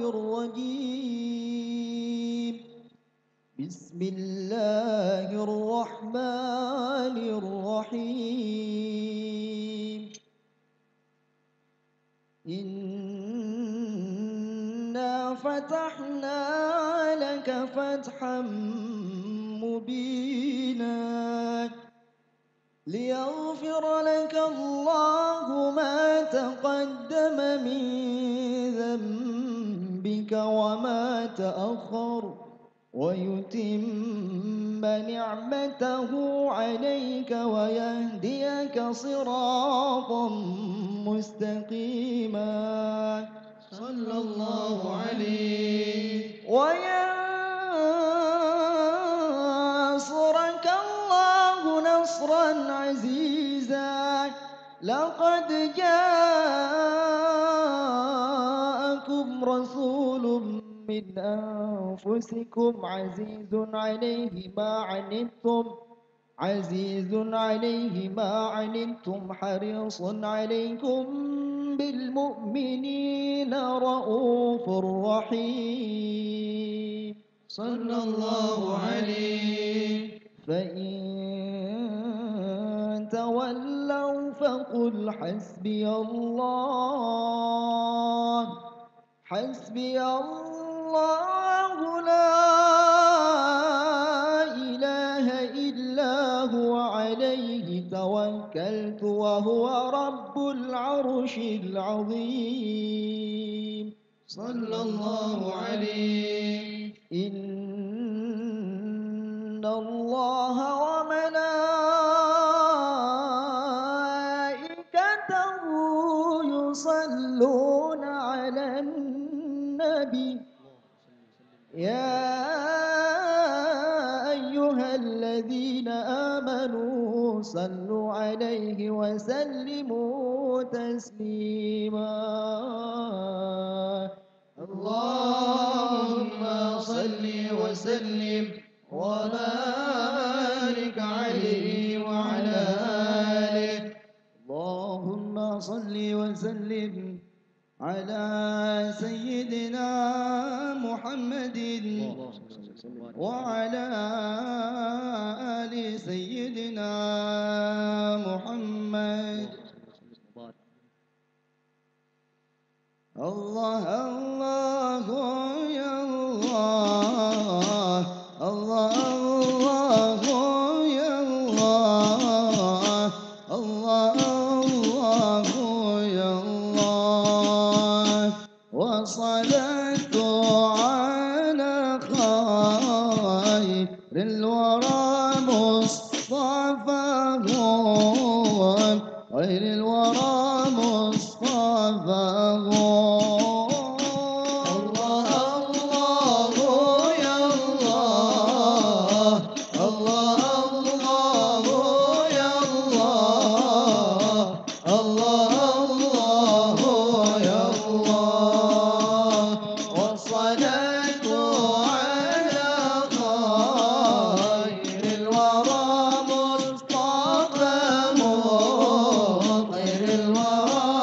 الرجيم. بسم الله الرحمن الرحيم. إنا فتحنا لك فتحا مبينا ليغفر لك الله ما تقدم من ذنبك وما تأخر ويتم نعمته عليك ويهديك صراطا مستقيما صلى الله عليه وينصرك الله نصرا عزيزا لقد جاءكم رسول من أنفسكم عزيز عليه ما عنتم حريص عليكم بالمؤمنين رؤوف رحيم صلى الله عليه. فإن تولوا فقل حسبي الله لا إله إلا هو عليه توكلت وهو رب العرش العظيم صلى الله عليه. إن الله وملائكته يصلون على النبي يا أيها الذين آمنوا صلوا عليه وسلموا تسليما. اللهم صل وسلم وبارك عليه وعلى آله. اللهم صل وسلم على سيدنا محمد وعلى آل سيدنا محمد. الله الله يا الله الله الله يا الله الله الله يا الله وصلاة على خير الورى مصطفاهم غير الورى مصطفاهم. الله الله يا الله الله الله يا الله الله الله يا الله والصلاة على خير الورى مصطفاهم خير الورى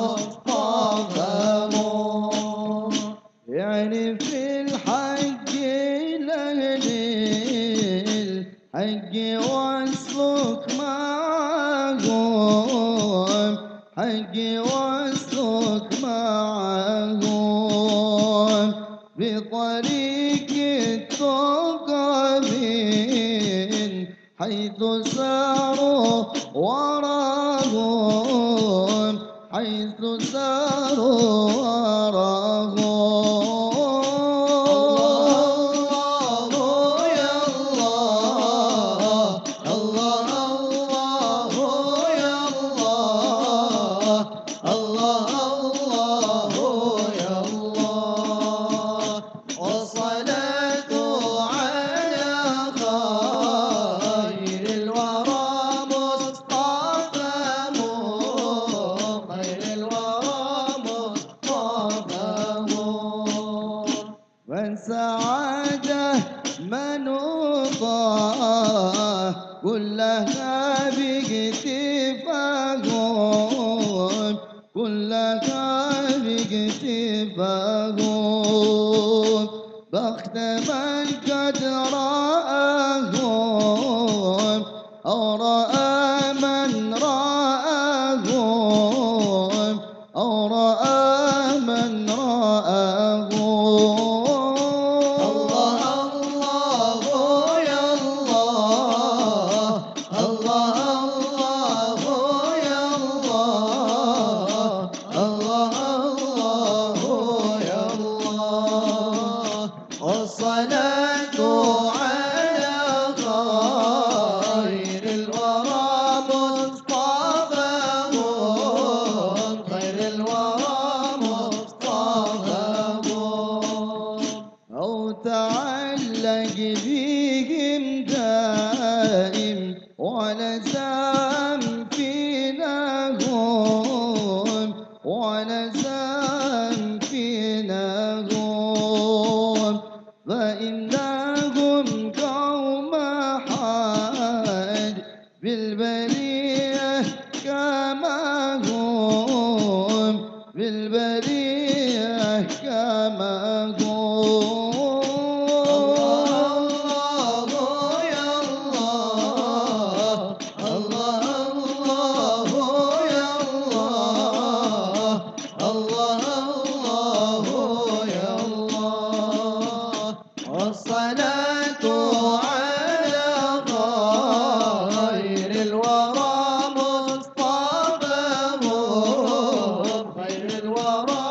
مصطفاهم. يعني في الحج لأهل الحج واسلك معهم حج واسلك معهم بطريق التقى من حيث ساروا وراهم حيث ساروا وراهم. الله يا الله الله الله يا الله الله الله يا الله والصلاة على خير الورى مصطفاهم خير الورى مصطفاهم. والسعادة منوطة كلها باكتفاهم كلها باكتفاهم بخت من قد رآهم أو رأى من رآهم أو رأى من رآهم الله الله يا الله الله الله يا الله الله الله يا الله والصلاة على خير الورى مصطفاهم خير الورى مصطفاهم أو تعلق بهم دائم ولزام فيناهم ولزام فيناهم فإنهم قوم حاد بالبرية كما هم بالبرية كما هم الله يا الله الله الله يا الله الله الله يا الله والصلاة على خير الورى مصطفاهم خير الورى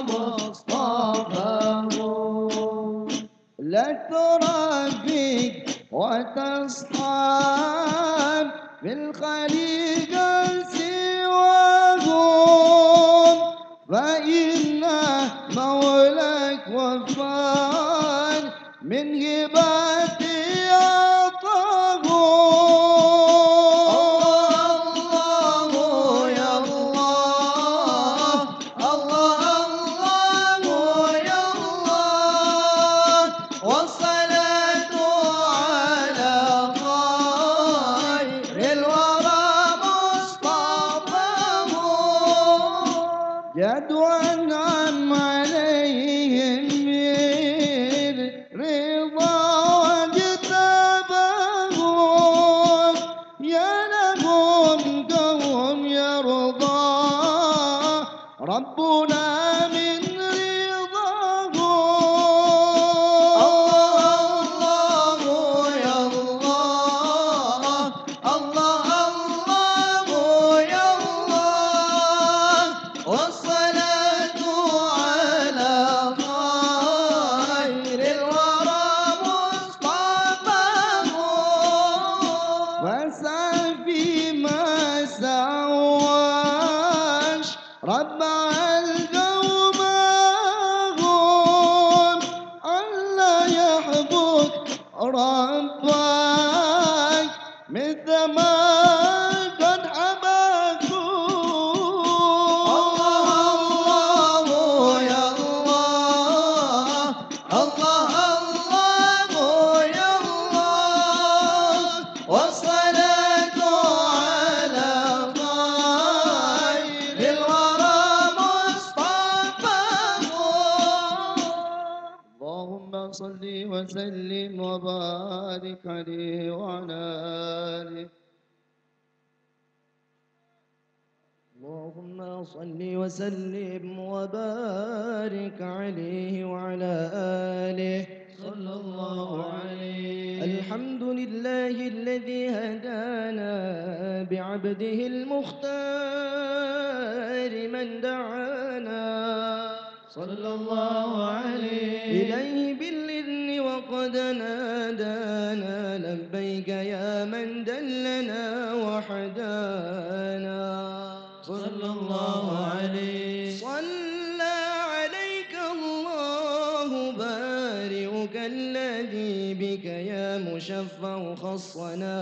مصطفاهم لا ترافق وتصحاب بالخليقة سواهم فإن مولاك وفان من هباتي أعطاهم الله يا الله الله الله يا الله والصلاة على خير الورى مصطفاهم جدوى أنعم عليهم من رضا واجتباهم يا لهم قوم يرضى ربنا من رضاهم الله يا الله الله الله يا الله والصلاة على خير الورى مصطفاهم وسعى فيما سواش ربع القوم هم ألا يحبك ربك مثل ما قد حبكوا الله يا الله الله الله يا الله والصلاة على خير الورى مصطفاهم اللهم صل وسلم وبارك عليه وعلى آله اللهم صل وسلم وبارك عليه وعلى آله صلى الله عليه الحمد لله الذي هدانا بعبده المختار من دعانا صلى الله عليه إليه بالإذن وقد نادانا لبيك يا من دلنا وحدانا صلى الله عليه صلى عليك الله بارئك الذي بك يا مشفع خصنا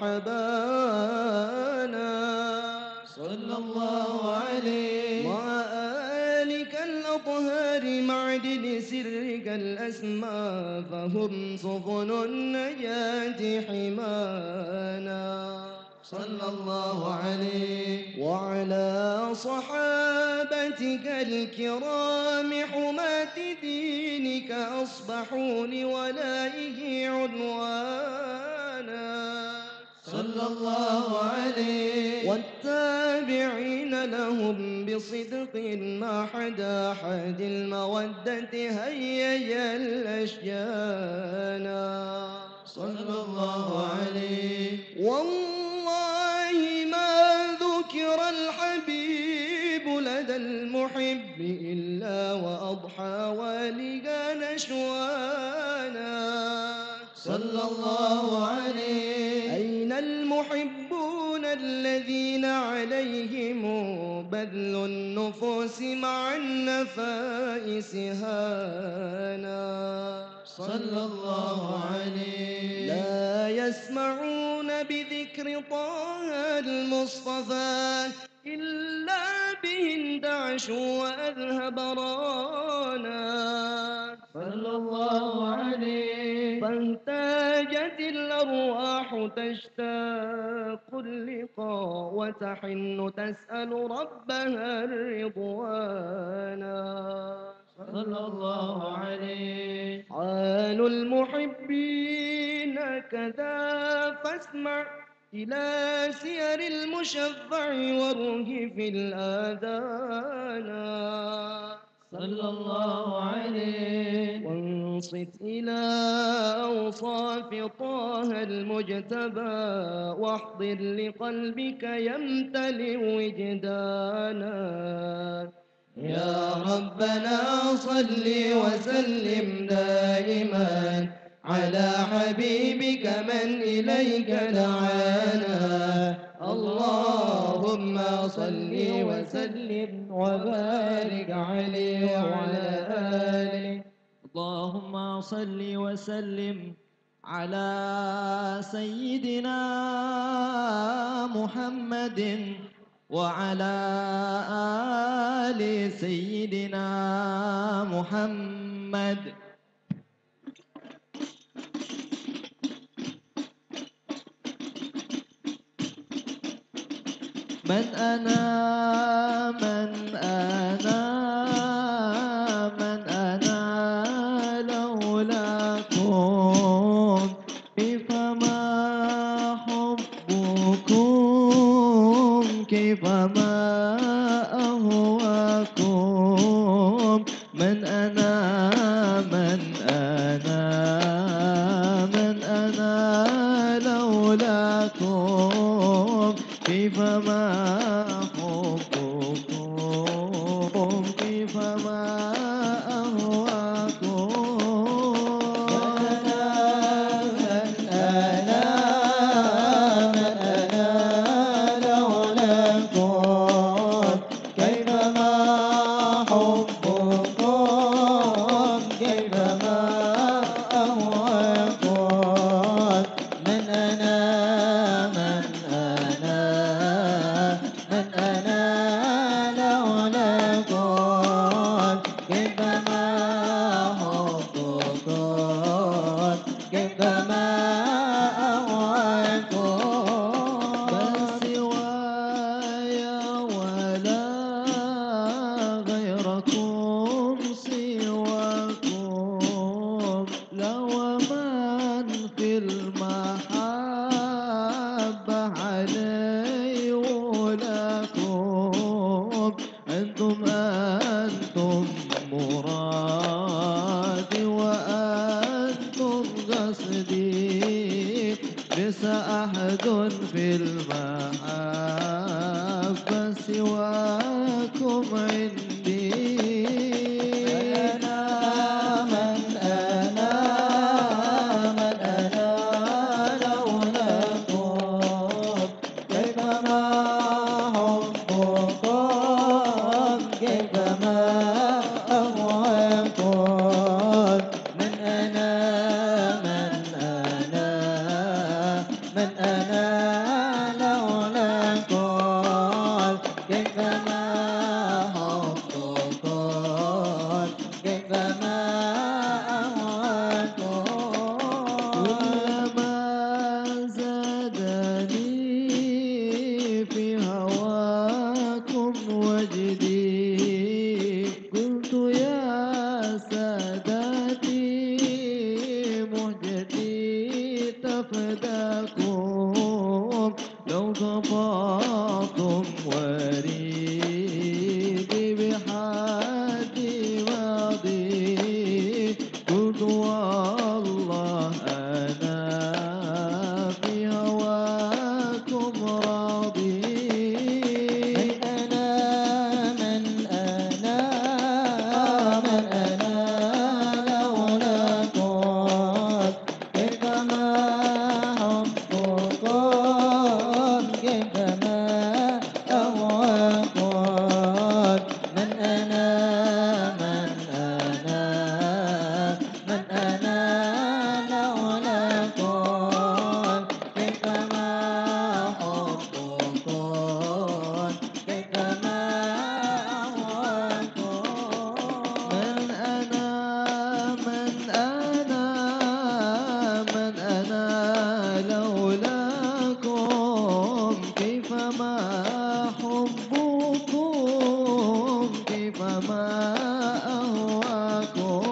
وحبانا صلى الله عليه مع آلك الأطهار معدن سرك الأسماء فهم سفن النجاة حمانا صلى الله عليه وعلى صحابتك الكرام حماة دينك أصبحوا لولائه عنوانا صلى الله عليه والتابعين لهم بصدق ما حدا حد المودة هيج الأشجانا صلى الله عليه والله ما ذكر الحبيب لدى المحب إلا وأضحى ولقى نشوانا صلى الله عليه أين المحبون الذين عليهم بذل النفوس مع النفائس هانا صلى الله عليه لا يسمعون بذكر طه المصطفى إلا به اندعش وأذهب رانا صلى الله عليه فاهتاجت الأرواح تشتاق اللقاء وتحن تسأل ربها الرضوانا صلى الله عليه حال المحبين كذا فاسمع إلى سير المشفع وارهف الآذان صلى الله عليه وانصت إلى أوصاف طه المجتبى واحضر لقلبك يمتلئ وجدانا يا ربنا صل وسلم دائما على حبيبك من إليك دعانا اللهم صل وسلم وبارك عليه وعلى آله اللهم صل وسلم على سيدنا محمد وعلى آل سيدنا محمد من أنا لولاكم كيفما حبكم كيفما أهواكم من أنا لولاكم كيفما حبكم كيفما أهواكم من أنا لولاكم كيفما حبكم كيفما أهواكم من أنا لولاكم كيفما حبكم كيفما أهواكم بل سواي ولا غيركم سواكم لو من في المحبة علي ولاكم أنتم مرادي وأنتم قصدي ليس أحد في المحبة سواكم عندي من أنا لولاكم كيفما حبكم كيفما أهواكم من أنا لولاكم سادتي مهجتي تفداكم لو قطعتم وريدي بحدي ماضي قلت والله أنا في هواكم راضي من أنا لولاكم كيفما حبكم كيفما أهواكم من أنا لولاكم كيفما حبكم كيفما أهواكم من أنا لولاكم كيفما حبكم كيفما أهواكم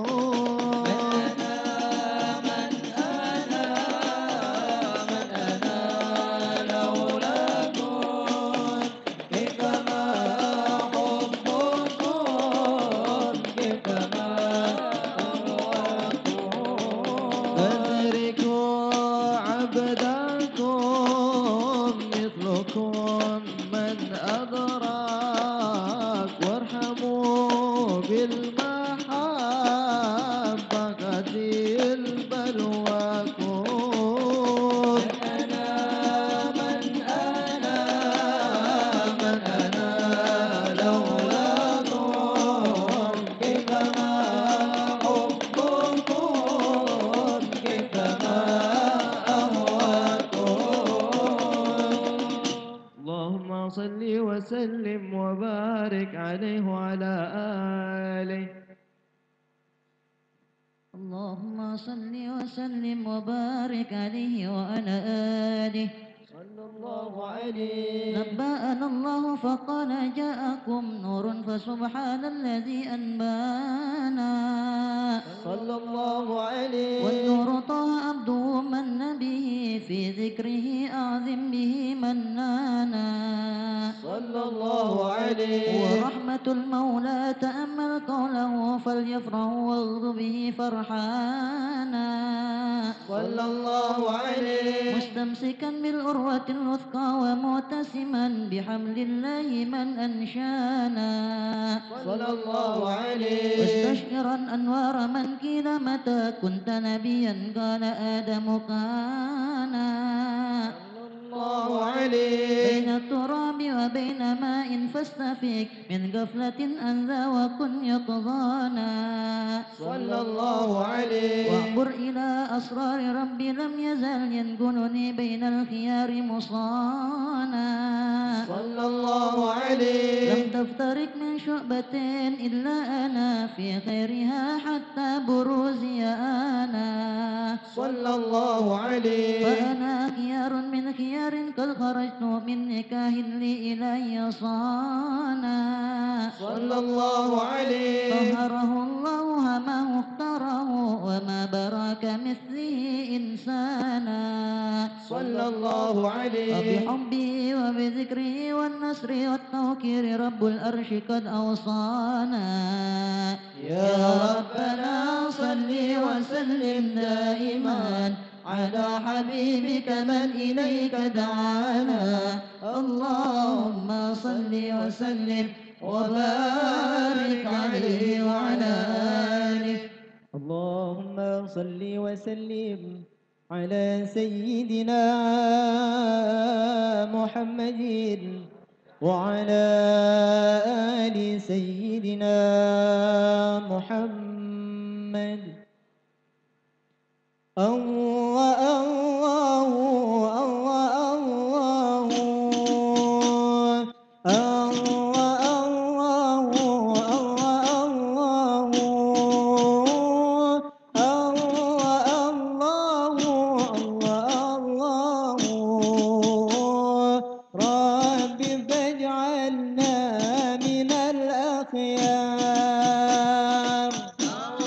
من أنا لولاكم كيفما حبكم كيفما أدرك عبدكم مثلكم من أدرك وارحموا بالمحبة قتيل بلواكم من أنا لولاكم كيفما حبكم كيفما أهواكم اللهم صل وسلم وبارك عليه وعلى آله اللهم صل وسلم وبارك عليه وعلى آله صلى الله عليه نبأنا الله فقال جاءكم نور فسبحان الذي أنبانا صلى الله عليه والنور طه عبده من به في ذكره أعظم به منانا صلى الله عليه ورحمة المولى تأمل قوله فليفرحوا واغض به فرحانا صلى الله عليه مستمسكا بالعروة الوثقى ومعتصما بحمل الله من أنشانا صلى الله عليه مستشعرا أنوار من قيل متى كنت نبيا قال آدم كانا الله عليه بين التراب وبين ماء فاستفيق من غفلة أنذى وكن يقظانا صلى الله عليه وانظر إلى أسرار ربي لم يزل ينقلني بين الخيار مصانا صلى الله عليه لم تفترق من شعبة إلا أنا في خيرها حتى بروزي أنا صلى الله عليه فأنا خيار من خيار قد خرجت من نكاه لي إلي صانا صلى الله عليه طهره الله ما اختاره وما براك مثله إنسانا صلى الله عليه وبحبه وبذكره والنصر والتوكير رب الأرش قد أوصانا يا ربنا صل وسلم دائما على حبيبك من إليك دعانا اللهم صل وسلم وبارك عليه وعلى آله اللهم صل وسلم على سيدنا محمد وعلى آل سيدنا محمد الله الله الله الله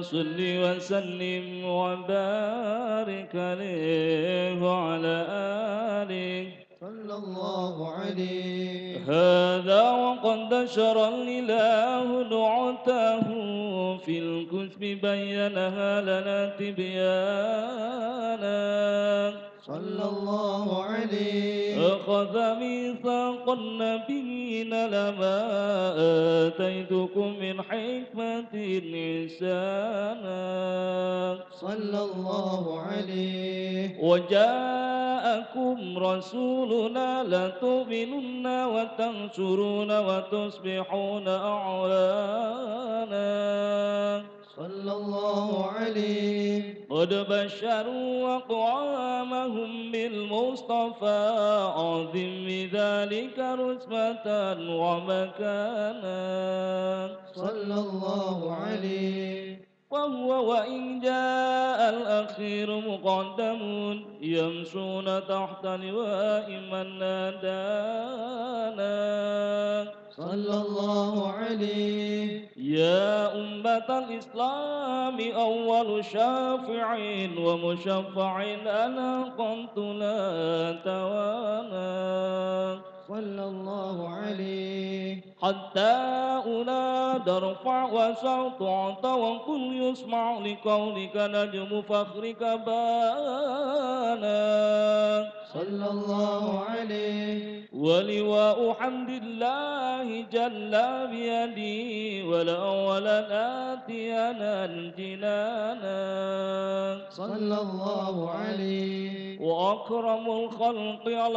صل وسلم وبارك عليه وعلى آله صلى الله عليه. هذا وقد نشر الإله دعته في الكتب بينها لنا تبيانا صلى الله عليه. أخذ ميثاق النبيين لما آتيتكم من حكمة إنسانا صلى الله عليه. وجاءكم رسولنا لتؤمنن وتنصرون وتصبحون أعوانا صلى الله عليه. قد بشروا أقوامهم بالمصطفى عظم بذلك رتبة ومكانا صلى الله عليه. وهو وإن جاء الأخير مقدم يمشون تحت لواء من نادانا صلى الله عليه. يا أمة الإسلام أول شافع ومشفع أنا قمت لا توانا صلى الله عليه. حتى أولاد ارفع وصوت عطى وكل يسمع لقولك نجم فخرك بانا صلى الله عليه. ولواء حمد الله جل بيدي والأول آتينا الجنانا صلى الله عليه. وأكرم الخلق على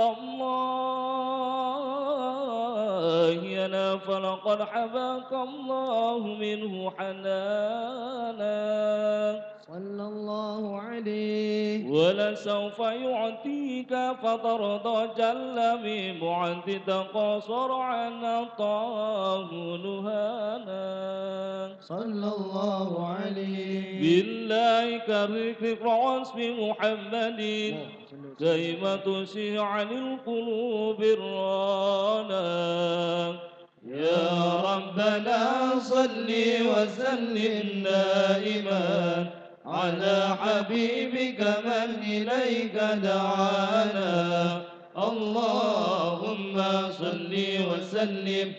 الله ينا فلقد حباك الله منه حنانا صلى الله عليه. ولسوف يعطيك فترضى جل بمعد تقاصر عن عطاه نهانا صلى الله عليه. بالله كرك واسم محمد كيما تسيء عن القلوب الرانا يا ربنا صل وسلم دائما على حبيبك من إليك دعانا اللهم صل وسلم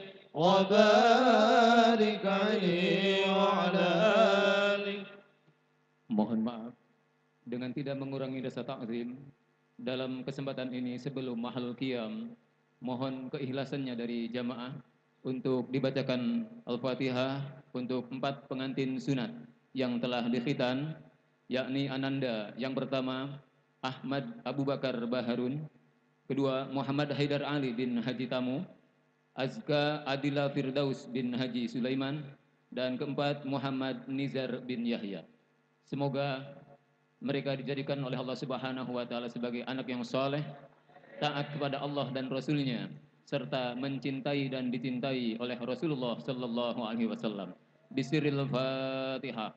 وبارك عليه وعلى آله. Mohon maaf dengan tidak mengurangi rasa takzim dalam kesempatan ini sebelum mahal qiyam, mohon keikhlasannya dari jamaah untuk dibacakan Al-Fatihah untuk 4 pengantin sunat yang telah dikhitan, yakni Ananda yang pertama Ahmad Abu Bakar Baharun, kedua Muhammad Haidar Ali bin Haji Tamu, Azka Adila Firdaus bin Haji Sulaiman, dan keempat Muhammad Nizar bin Yahya. Semoga mereka dijadikan oleh Allah Subhanahu wa taala sebagai anak yang saleh, taat kepada Allah dan Rasul-Nya, serta mencintai dan dicintai oleh Rasulullah sallallahu alaihi wasallam. Bisiril Fatihah.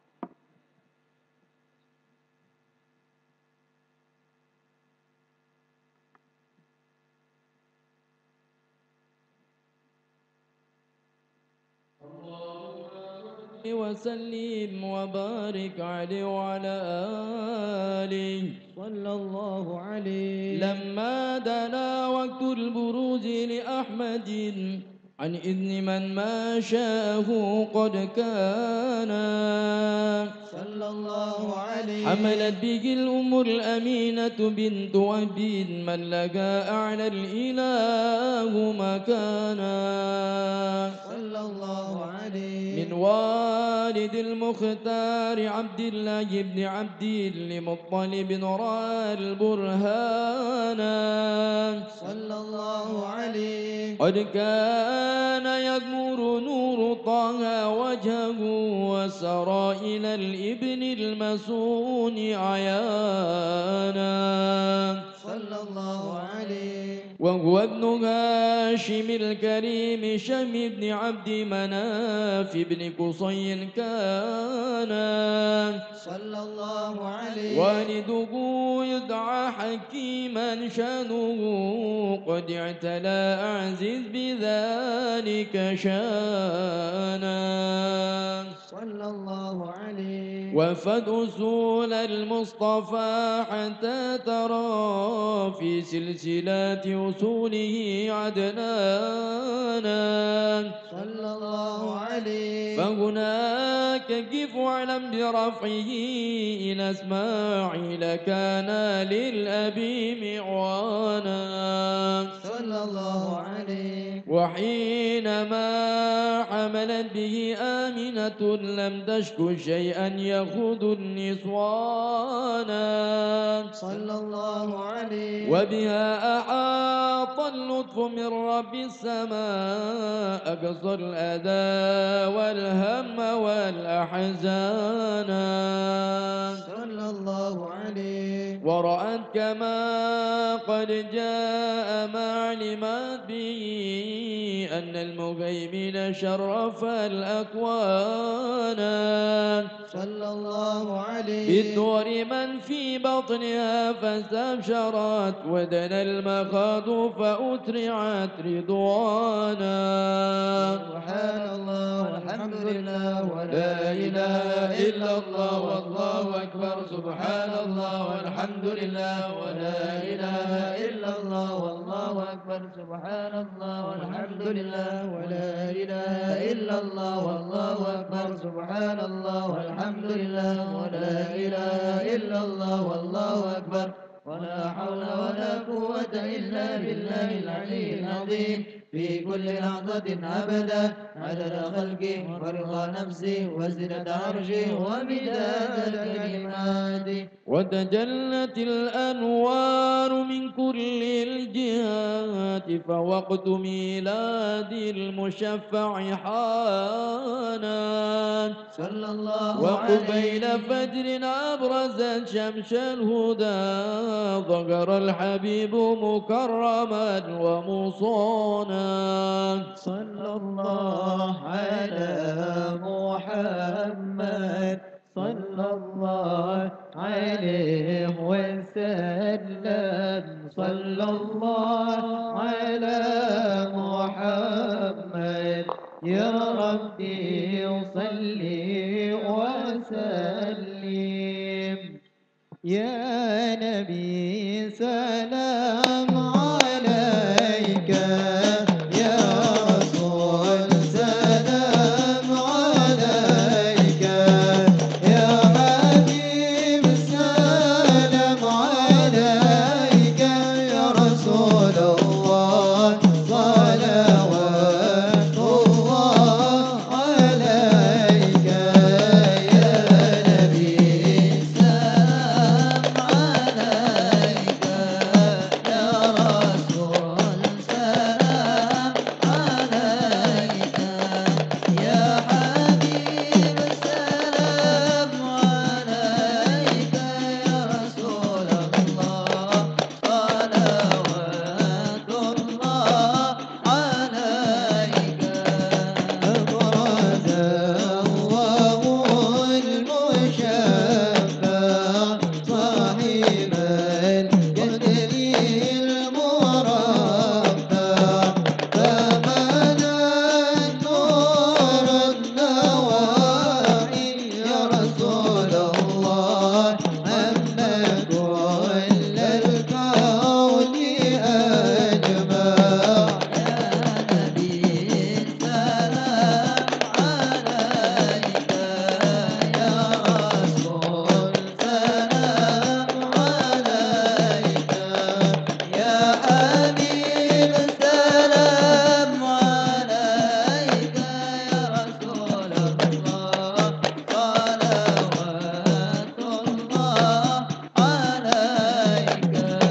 وسلم وبارك عليه وعلى آله صلى الله عليه. لما دنا وقت البروز لأحمد عن إذن من ما شاءه قد كان صلى الله عليه. حملت به الأم الأمينة بنت وهب من لقى أعلى الإله مكانا صلى الله عليه. من والد المختار عبد الله بن عبد لمطلب رأى البرهانا صلى الله عليه. قد كان يغمر نور طه وجهه وسرى إلى الابن المسون عيانا صلى الله عليه. وهو ابن هاشم الكريم شم بن عبد مناف بن قصي كان صلى الله عليه. والده يدعى حكيما شانه قد اعتلى أعزز بذلك شانا صلى الله عليه. وفد أصول المصطفى حتى ترى في سلسلات أصوله عدنانا صلى الله عليه. فهناك كيف واعلم برفعه إلى إسماعيل كان للأبي معوانا صلى الله عليه. وحينما حملت به آمنة لم تشك شيئا يخوض النسوان صلى الله عليه. وبها أحاط اللطف من رب السماء أقصى الأذى والهم والأحزان صلى الله عليه. ورأت كما قد جاء ما علمت به أن المهيمن شرف الأكوان صلى الله عليه. بالدور من في بطنها فاستبشرت ودنا المخاض فأترعت رضوانا سبحان الله والحمد لله ولا إله إلا الله والله أكبر سبحان الله والحمد لله ولا إله إلا الله والله أكبر سبحان الله والحمد لله ولا إله إلا الله والله أكبر سبحان الله والحمد لله ولا إله إلا الله والله أكبر ولا حول ولا قوة إلا بالله العلي العظيم في كل لحظة أبدا عدد خلقه ورضا نفسه وزنة عرشه ومداد كلماته. وتجلت الأنوار من كل الجهات فوقت ميلاد المشفع حانا صلى الله وقبيل عليه. فجر أبرزت شمس الهدى ظهر الحبيب مكرما ومصانا صلى الله على محمد صلى الله عليه وسلم صلى الله على محمد يا ربي صلي وسلم يا نبي سلام عليك يا رسول سلام عليك يا حبيب سلام عليك يا رسول الله صلوات الله عليك يا نبي سلام عليك يا رسول سلام عليك يا حبيب سلام عليك يا رسول الله صلوات الله عليك أبرز الله المشفع صاحب القدر المرفع فمنى نور النواحي يا رسول الله أما كل الكون أجمع يا نبي سلام عليك يا رسول سلام عليك يا حبيب سلام عليك يا رسول الله صلوات الله عليك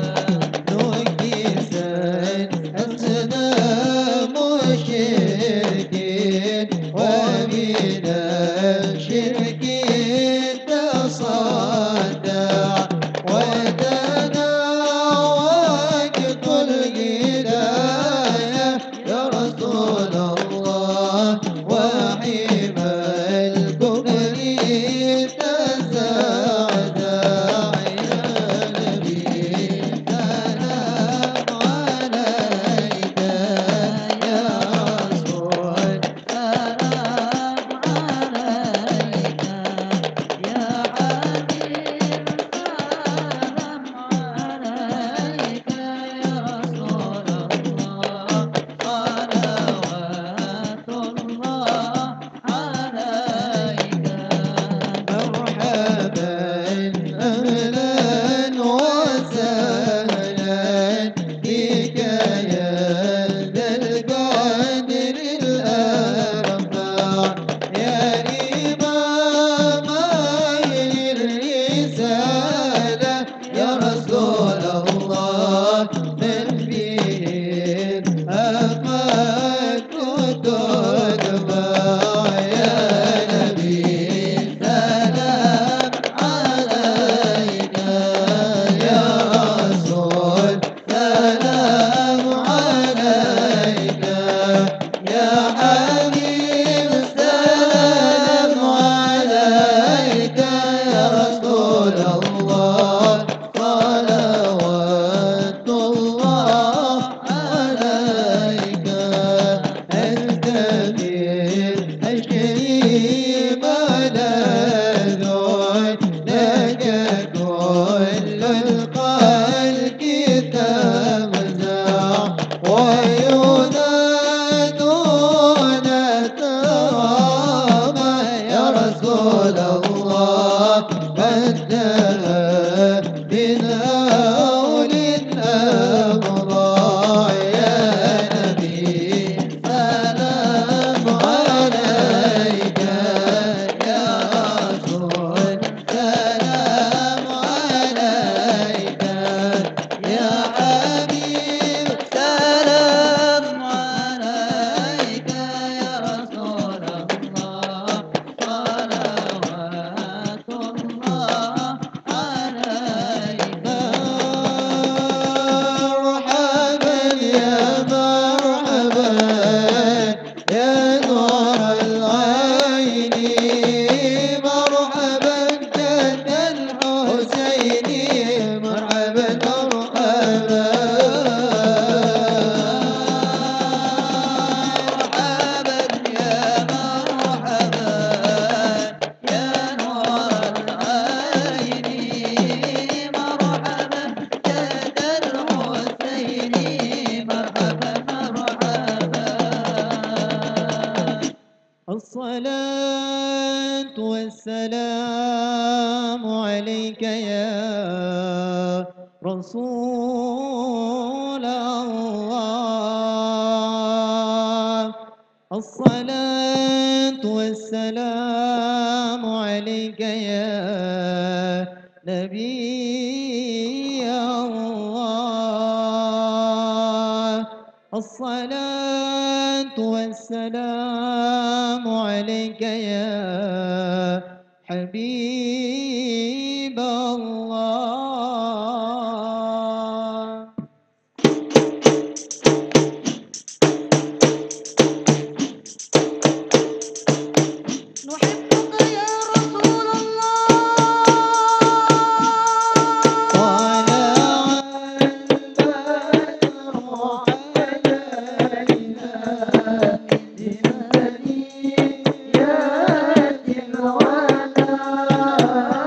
نكست أصنام الشركين ومن الشرك تصدع ودنا وقت الهداية يا رسول الله وحيم الكفر تزعزع يا نبي سلام عليك يا رسول سلام عليك ذكري ملاذ لك كل الخلق تفزع وينادون ترام يا رسول الله قد بنا أولي الأمر يا نبي سلام عليك يا رسول سلام عليك يا حبيب سلام عليك يا رسول الله صلوات الله عليك مرحبا يا مرحبا يا نور العين مرحبا جد الحسين مرحبا مرحبا مرحبا يا مرحبا يا نور العين مرحبا جد الحسين مرحبا مرحبا الصلاة والسلام عليك يا رسول الله الصلاة والسلام عليك يا نبي الله الصلاة والسلام عليك يا حبيب الله نحبك يا رسول الله طلع البدر علينا بمنيات الوداع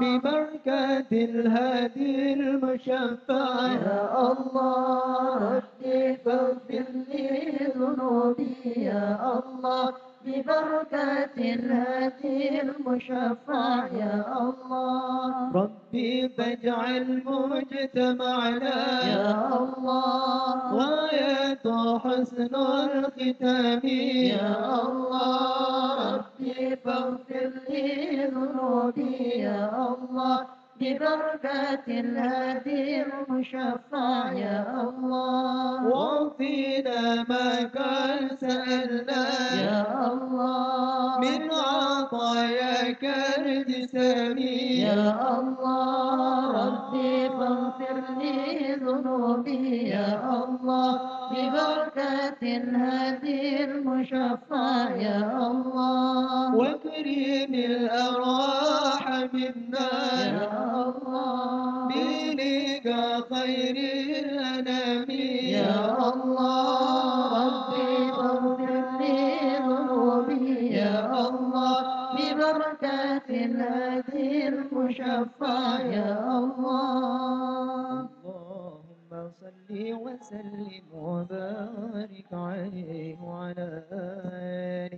ببركة الهادي المشفع يا الله ربي فاغفر لي ذنوبي يا الله ببركة الهادي المشفع يا الله ربي فاجعل مجتمعنا يا الله غاية حسن الختام يا الله ربي فاغفر لي ذنوبي يا الله ببركة الهادي المشفع يا الله واعطينا ما كان سألنا يا الله من عطاياك الجسام يا الله ربي فاغفر لي ذنوبي يا الله ببركة الهادي المشفع يا الله واكرم الأرواح منا يا الله بلقاء خير الأنام يا الله ربي فاغفر لي ذنوبي يا الله ببركة الهادي المشفع يا الله اللهم صل وسلم وبارك عليه وعلى آله.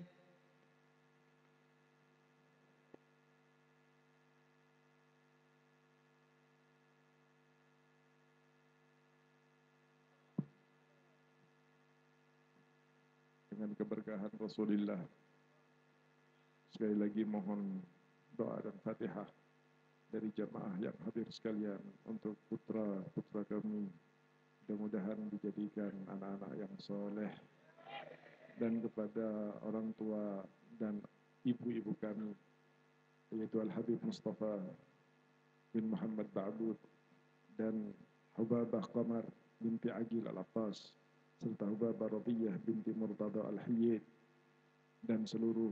Dengan keberkahan Rasulullah, sekali lagi mohon doa dan Fatihah dari jamaah yang hadir sekalian untuk putra-putra kami, mudah-mudahan dijadikan anak-anak yang soleh, dan kepada orang tua dan ibu-ibu kami, yaitu Al-Habib Mustafa bin Muhammad Ba'bud dan Hubabah Qamar binti Agil Al-Attas, serta Hubabah Radiyah binti Murtada Al-Hiyyid, dan seluruh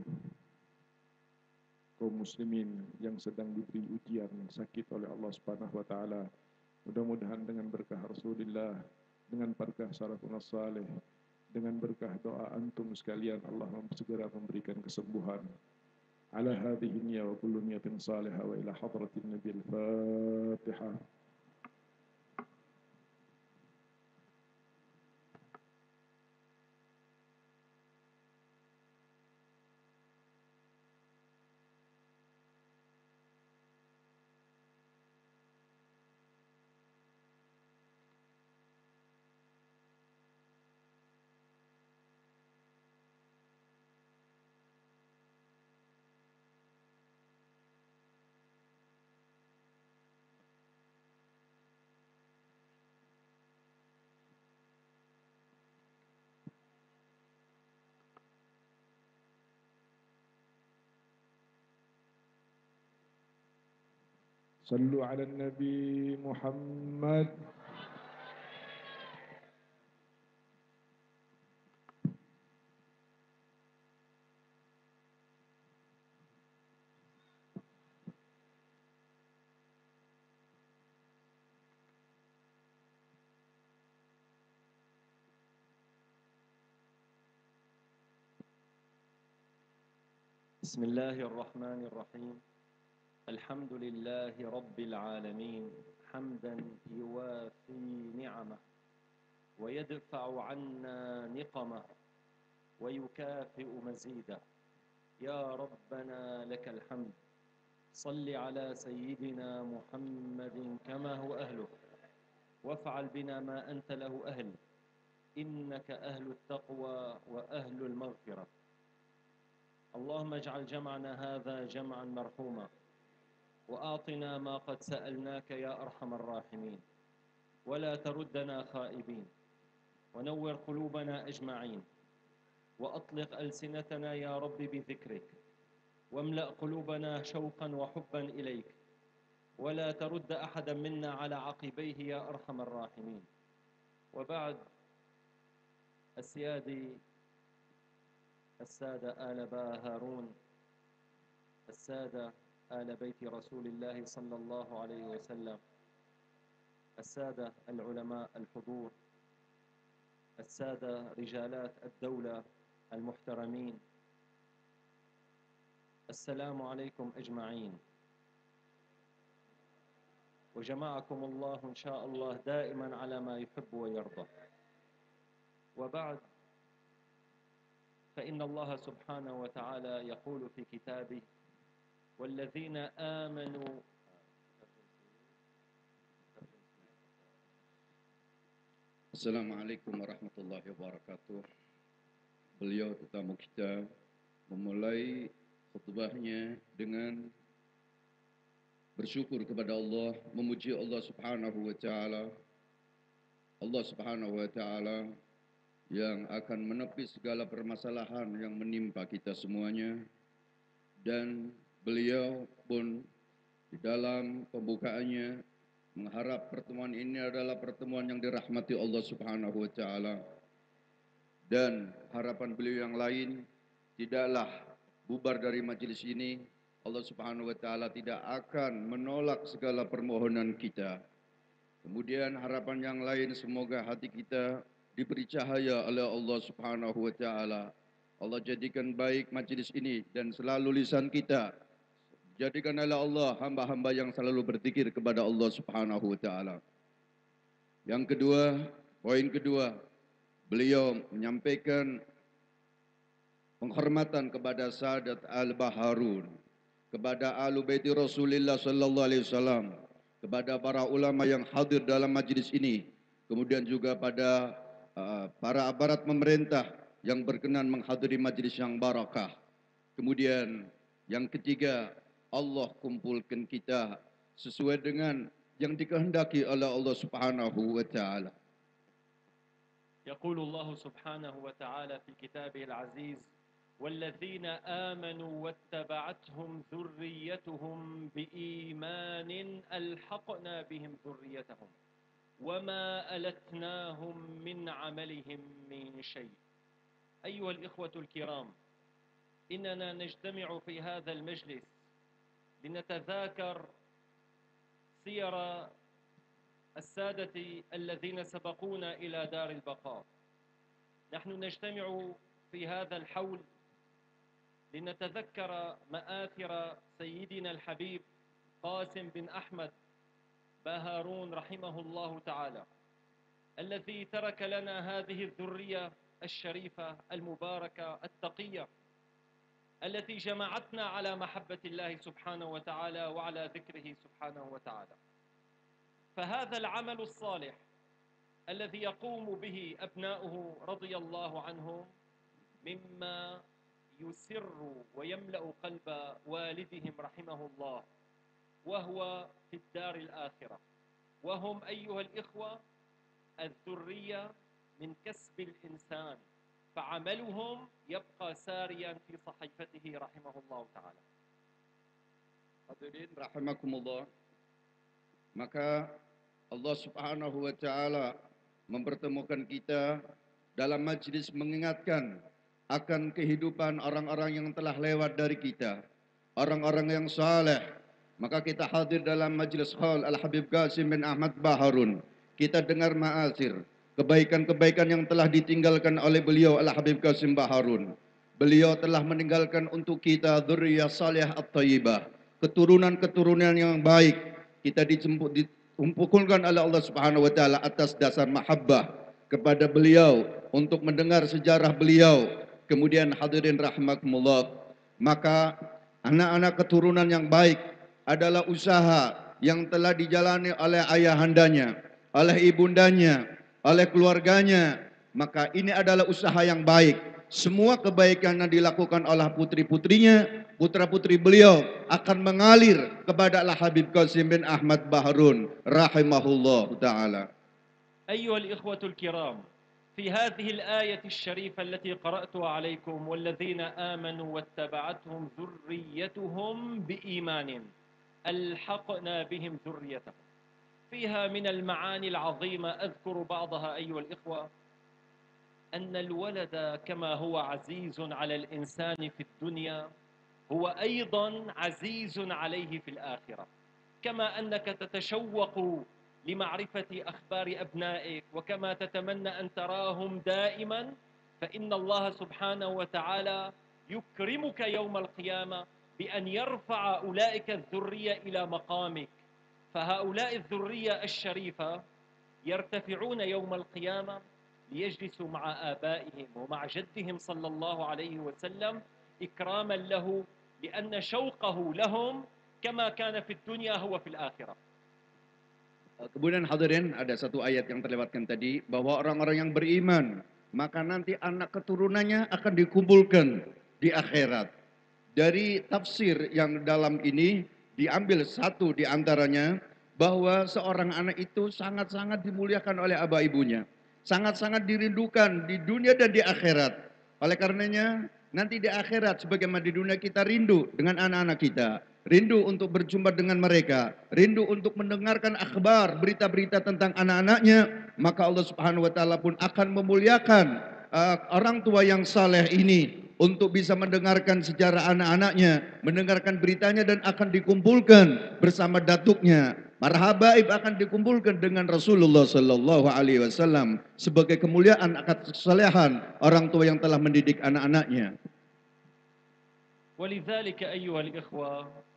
kaum muslimin yang sedang diberi ujian sakit oleh Allah Subhanahu wa taala. Mudah-mudahan dengan berkah Rasulullah, dengan berkah salafun salih, dengan berkah doa antum sekalian, Allah segera memberikan kesembuhan. Ala hadhihi niyya wa kullu niyatin salihah wa ila hadratin Nabi al-Fatihah. صلوا على النبي محمد. بسم الله الرحمن الرحيم. الحمد لله رب العالمين حمدا يوافي نعمه ويدفع عنا نقمه ويكافئ مزيده. يا ربنا لك الحمد. صل على سيدنا محمد كما هو أهله، وافعل بنا ما أنت له أهل، إنك أهل التقوى وأهل المغفرة. اللهم اجعل جمعنا هذا جمعا مرحوما، وأعطنا ما قد سألناك يا أرحم الراحمين، ولا تردنا خائبين، ونور قلوبنا أجمعين، وأطلق ألسنتنا يا رب بذكرك، واملأ قلوبنا شوقا وحبا إليك، ولا ترد أحدا منا على عقبيه يا أرحم الراحمين. وبعد، السادة آل با هارون، السادة آل بيت رسول الله صلى الله عليه وسلم، السادة العلماء الحضور، السادة رجالات الدولة المحترمين، السلام عليكم أجمعين. وجمعكم الله إن شاء الله دائما على ما يحب ويرضى. وبعد، فإن الله سبحانه وتعالى يقول في كتابه: والذين آمنوا. Assalamualaikum warahmatullahi wabarakatuh. Beliau tetamu kita memulai khutbahnya dengan bersyukur kepada Allah, memuji Allah Subhanahu wa taala. Allah Subhanahu wa taala yang akan menepis segala permasalahan yang menimpa kita semuanya, dan beliau pun di dalam pembukaannya mengharap pertemuan ini adalah pertemuan yang dirahmati Allah Subhanahu wa taala, dan harapan beliau yang lain tidaklah bubar dari majelis ini. Allah Subhanahu wa taala tidak akan menolak segala permohonan kita. Kemudian harapan yang lain, semoga hati kita diberi cahaya oleh Allah Subhanahu wa taala. Allah jadikan baik majelis ini dan selalu lisan kita jadikan oleh Allah hamba-hamba yang selalu berzikir kepada Allah Subhanahu wa taala. Yang kedua, poin kedua, beliau menyampaikan penghormatan kepada Sadat Al-Baharun, kepada Ahlu Baiti Rasulullah sallallahu alaihi wasallam, kepada para ulama yang hadir dalam majlis ini, kemudian juga pada para aparat pemerintah yang berkenan menghadiri majlis yang barakah. Kemudian yang ketiga, Allah kumpulkan kita sesuai dengan yang dikehendaki oleh Allah Subhanahu wa taala. يقول الله سبحانه وتعالى في كتابه العزيز: والذين آمنوا واتبعتهم ذريتهم بإيمان ألحقنا بهم ذريتهم وما ألتناهم من عملهم من شيء. أيها الإخوة الكرام، إننا نجتمع في هذا المجلس لنتذاكر سير السادة الذين سبقونا إلى دار البقاء. نحن نجتمع في هذا الحول لنتذكر مآثر سيدنا الحبيب قاسم بن أحمد باهارون رحمه الله تعالى، الذي ترك لنا هذه الذرية الشريفة المباركة التقية التي جمعتنا على محبة الله سبحانه وتعالى وعلى ذكره سبحانه وتعالى. فهذا العمل الصالح الذي يقوم به أبناؤه رضي الله عنهم مما يسر ويملأ قلب والدهم رحمه الله، وهو في الدار الآخرة، وهم أيها الإخوة الذرية من كسب الإنسان، فعملهم يبقى ساريا في صحيفته رحمه الله تعالى. Hadirin rahimakumullah, maka Allah Subhanahu wa taala mempertemukan kita dalam majlis mengingatkan akan kehidupan orang-orang yang telah lewat dari kita, orang-orang yang saleh. Maka kita hadir dalam majlis Khal Al-Habib Qasim bin Ahmad Baharun. Kita dengar ma'asir kebaikan-kebaikan yang telah ditinggalkan oleh beliau Al-Habib Qasim Baharun. Beliau telah meninggalkan untuk kita dzurriyyah salihah at-thayyibah, keturunan-keturunan yang baik. Kita dikumpulkan oleh Allah Subhanahu wa taala atas dasar mahabbah kepada beliau, untuk mendengar sejarah beliau. Kemudian hadirin rahimakumullah, maka anak-anak keturunan yang baik adalah usaha yang telah dijalani oleh ayahandanya, oleh ibundanya, oleh keluarganya. Maka ini adalah usaha yang baik. Semua kebaikan yang dilakukan oleh putri-putrinya, putra-putri beliau akan mengalir kepada Al-Habib Qasim bin Ahmad Baharun rahimahullah ta'ala. أيها الإخوة الكرام، في هذه الآية الشريفة التي قرأتها عليكم: والذين آمنوا واتبعتهم ذريتهم بإيمان ألحقنا بهم ذريتهم، فيها من المعاني العظيمة أذكر بعضها أيها الإخوة. أن الولد كما هو عزيز على الإنسان في الدنيا هو أيضا عزيز عليه في الآخرة، كما أنك تتشوق لمعرفة أخبار أبنائك وكما تتمنى أن تراهم دائما، فإن الله سبحانه وتعالى يكرمك يوم القيامة بأن يرفع أولئك الذرية إلى مقامك، فهؤلاء الذرية الشريفة يرتفعون يوم القيامة ليجلسوا مع آبائهم ومع جدهم صلى الله عليه وسلم إكراما له، لأن شوقه لهم كما كان في الدنيا هو في الآخرة. Kemudian hadirin, ada satu ayat yang terlewatkan tadi, bahwa orang-orang yang beriman, maka nanti anak keturunannya akan dikumpulkan di akhirat. Dari tafsir yang dalam ini diambil satu di antaranya, bahwa seorang anak itu sangat-sangat dimuliakan oleh abah ibunya. Sangat-sangat dirindukan di dunia dan di akhirat. Oleh karenanya, nanti di akhirat sebagaimana di dunia kita rindu dengan anak-anak kita, rindu untuk berjumpa dengan mereka, rindu untuk mendengarkan akhbar, berita-berita tentang anak-anaknya, maka Allah Subhanahu wa taala pun akan memuliakan orang tua yang saleh ini untuk bisa mendengarkan sejarah anak-anaknya, mendengarkan beritanya, dan akan dikumpulkan bersama datuknya. Para habaib akan dikumpulkan dengan Rasulullah sallallahu alaihi wasallam sebagai kemuliaan akan kesalehan orang tua yang telah mendidik anak-anaknya. ولذلك أيها الإخوة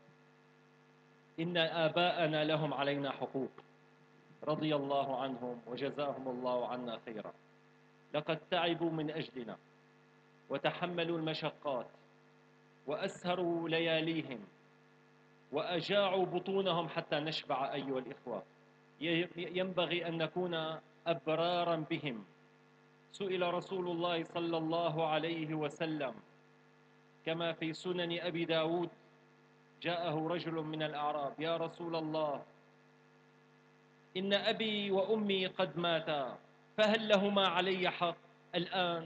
إن آباءنا لهم علينا حقوق رضي الله عنهم وجزاهم الله عنا خيرا. لقد تعبوا من أجلنا وتحملوا المشقات وأسهروا لياليهم وأجاعوا بطونهم حتى نشبع أيها الإخوة. ينبغي أن نكون أبرارا بهم. سئل رسول الله صلى الله عليه وسلم كما في سنن أبي داود، جاءه رجل من الأعراب: يا رسول الله، إن أبي وأمي قد ماتا، فهل لهما علي حق الآن؟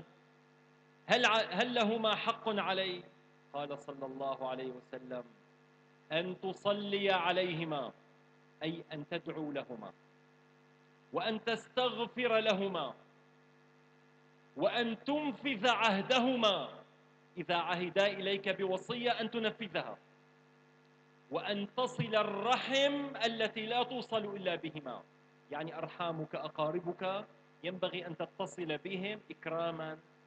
هل لهما حق علي؟ قال صلى الله عليه وسلم: أن تصلي عليهما، أي أن تدعو لهما، وأن تستغفر لهما، وأن تنفذ عهدهما إذا عهدا إليك بوصية أن تنفذها، وأن تصل الرحم التي لا توصل إلا بهما. يعني أرحامك أقاربك ينبغي أن تتصل بهم إكراما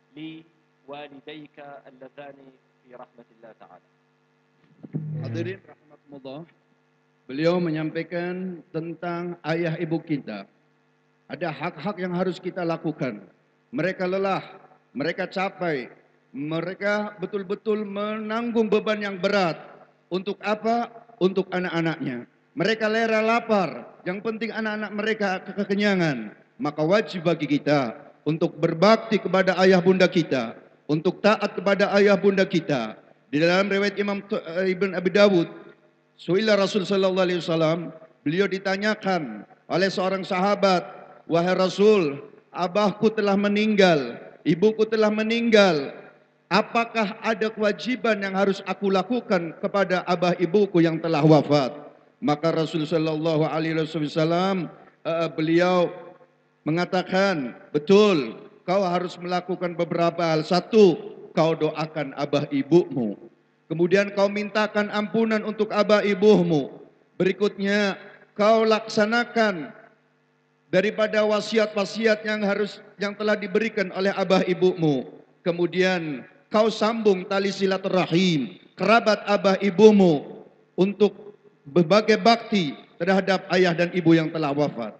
لوالديك اللذان في رحمة الله تعالى. Hadirin rahmatullah, beliau menyampaikan tentang ayah ibu kita. Ada hak-hak yang harus kita lakukan. Mereka lelah, mereka capek, mereka betul-betul menanggung beban yang berat. Untuk apa? Untuk anak-anaknya. Mereka lera lapar, yang penting anak-anak mereka kekenyangan. Maka wajib bagi kita untuk berbakti kepada ayah bunda kita, untuk taat kepada ayah bunda kita. Di dalam riwayat Imam Ibn Abi Dawud, suila Rasul sallallahu alaihi wasallam, beliau ditanyakan oleh seorang sahabat, wahai Rasul, abahku telah meninggal, ibuku telah meninggal, apakah ada kewajiban yang harus aku lakukan kepada abah ibuku yang telah wafat? Maka Rasul sallallahu alaihi wasallam beliau mengatakan, betul, kau harus melakukan beberapa hal. Satu, kau doakan abah ibumu. Kemudian kau mintakan ampunan untuk abah ibumu. Berikutnya, kau laksanakan daripada wasiat-wasiat yang telah diberikan oleh abah ibumu. Kemudian kau sambung tali silaturahim kerabat abah ibumu untuk berbagai bakti terhadap ayah dan ibu yang telah wafat.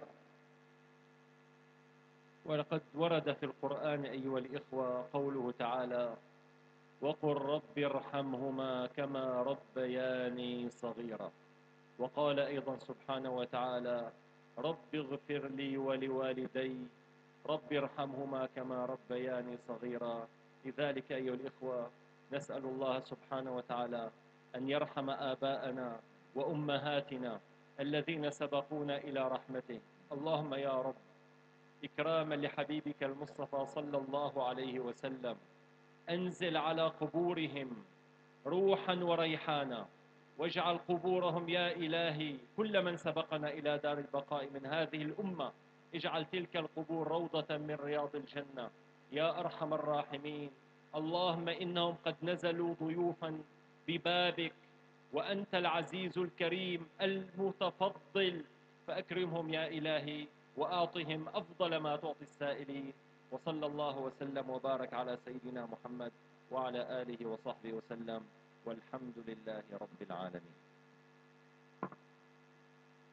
ولقد ورد في القرآن أيها الإخوة قوله تعالى: وقل رب ارحمهما كما ربياني صغيرا. وقال أيضا سبحانه وتعالى: رب اغفر لي ولوالدي رب ارحمهما كما ربياني صغيرا. لذلك أيها الإخوة نسأل الله سبحانه وتعالى أن يرحم آباءنا وأمهاتنا الذين سبقونا إلى رحمته. اللهم يا رب إكراما لحبيبك المصطفى صلى الله عليه وسلم أنزل على قبورهم روحا وريحانا، واجعل قبورهم يا إلهي كل من سبقنا إلى دار البقاء من هذه الأمة، اجعل تلك القبور روضة من رياض الجنة يا أرحم الراحمين. اللهم إنهم قد نزلوا ضيوفا ببابك وأنت العزيز الكريم المتفضل، فأكرمهم يا إلهي وآطهم أفضل ما تعطي السائلين. وصلى الله وسلم وبارك على سيدنا محمد وعلى آله وصحبه وسلم، والحمد لله رب العالمين.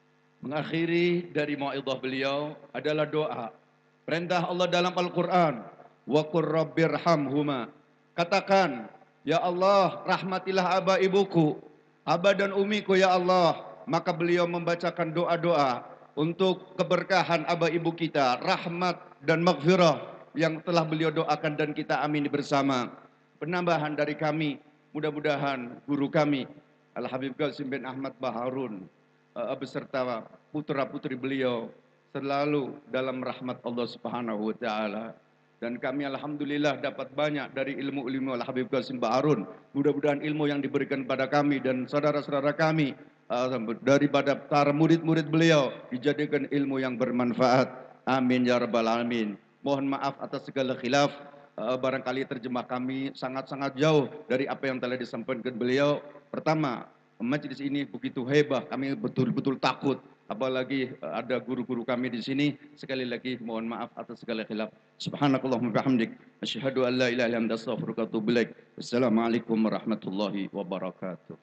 mengakhiri dari mau'izah beliau adalah doa. Perintah Allah dalam Al-Quran, wa qur rabbirhamhuma. Katakan, ya Allah, rahmatilah aba ibuku, aba dan umiku ya Allah. Maka beliau membacakan doa-doa untuk keberkahan aba ibu kita, rahmat dan maghfirah yang telah beliau doakan dan kita amini bersama. Penambahan dari kami, mudah-mudahan guru kami Al-Habib Qasim bin Ahmad Baharun beserta putra-putri beliau selalu dalam rahmat Allah Subhanahu wa taala. Dan kami alhamdulillah dapat banyak dari ilmu-ilmu Al-Habib Qasim Baharun. Mudah-mudahan ilmu yang diberikan pada kami dan saudara-saudara kami daripada para murid-murid beliau dijadikan ilmu yang bermanfaat. Amin ya rabbal alamin. Mohon maaf atas segala khilaf. Barangkali terjemah kami sangat-sangat jauh dari apa yang telah disampaikan beliau. Pertama, majelis ini begitu hebat, kami betul-betul takut. Apalagi ada guru-guru kami di sini. Sekali lagi mohon maaf atas segala khilaf. Subhanakallahumma bihamdik, asyhadu an la ilaha illa anta astaghfiruka wa atubu ilaik. Wassalamualaikum warahmatullahi wabarakatuh.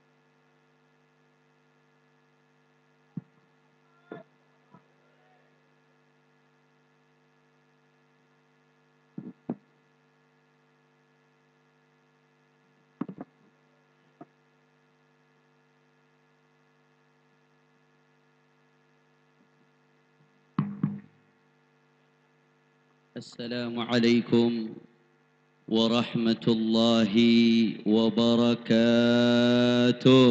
السلام عليكم ورحمة الله وبركاته.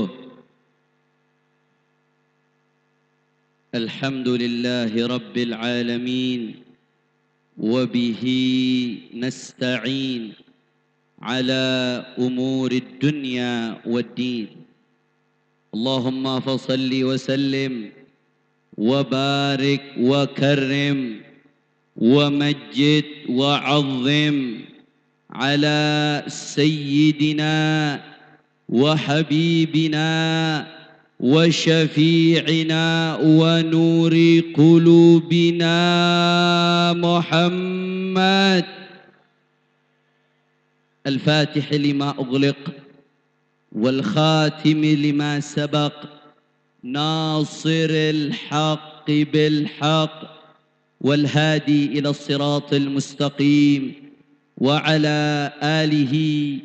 الحمد لله رب العالمين وبه نستعين على أمور الدنيا والدين. اللهم فصل وسلم وبارك وكرم ومجد وعظم على سيدنا وحبيبنا وشفيعنا ونور قلوبنا محمد الفاتح لما أغلق والخاتم لما سبق ناصر الحق بالحق والهادي إلى الصراط المستقيم وعلى آله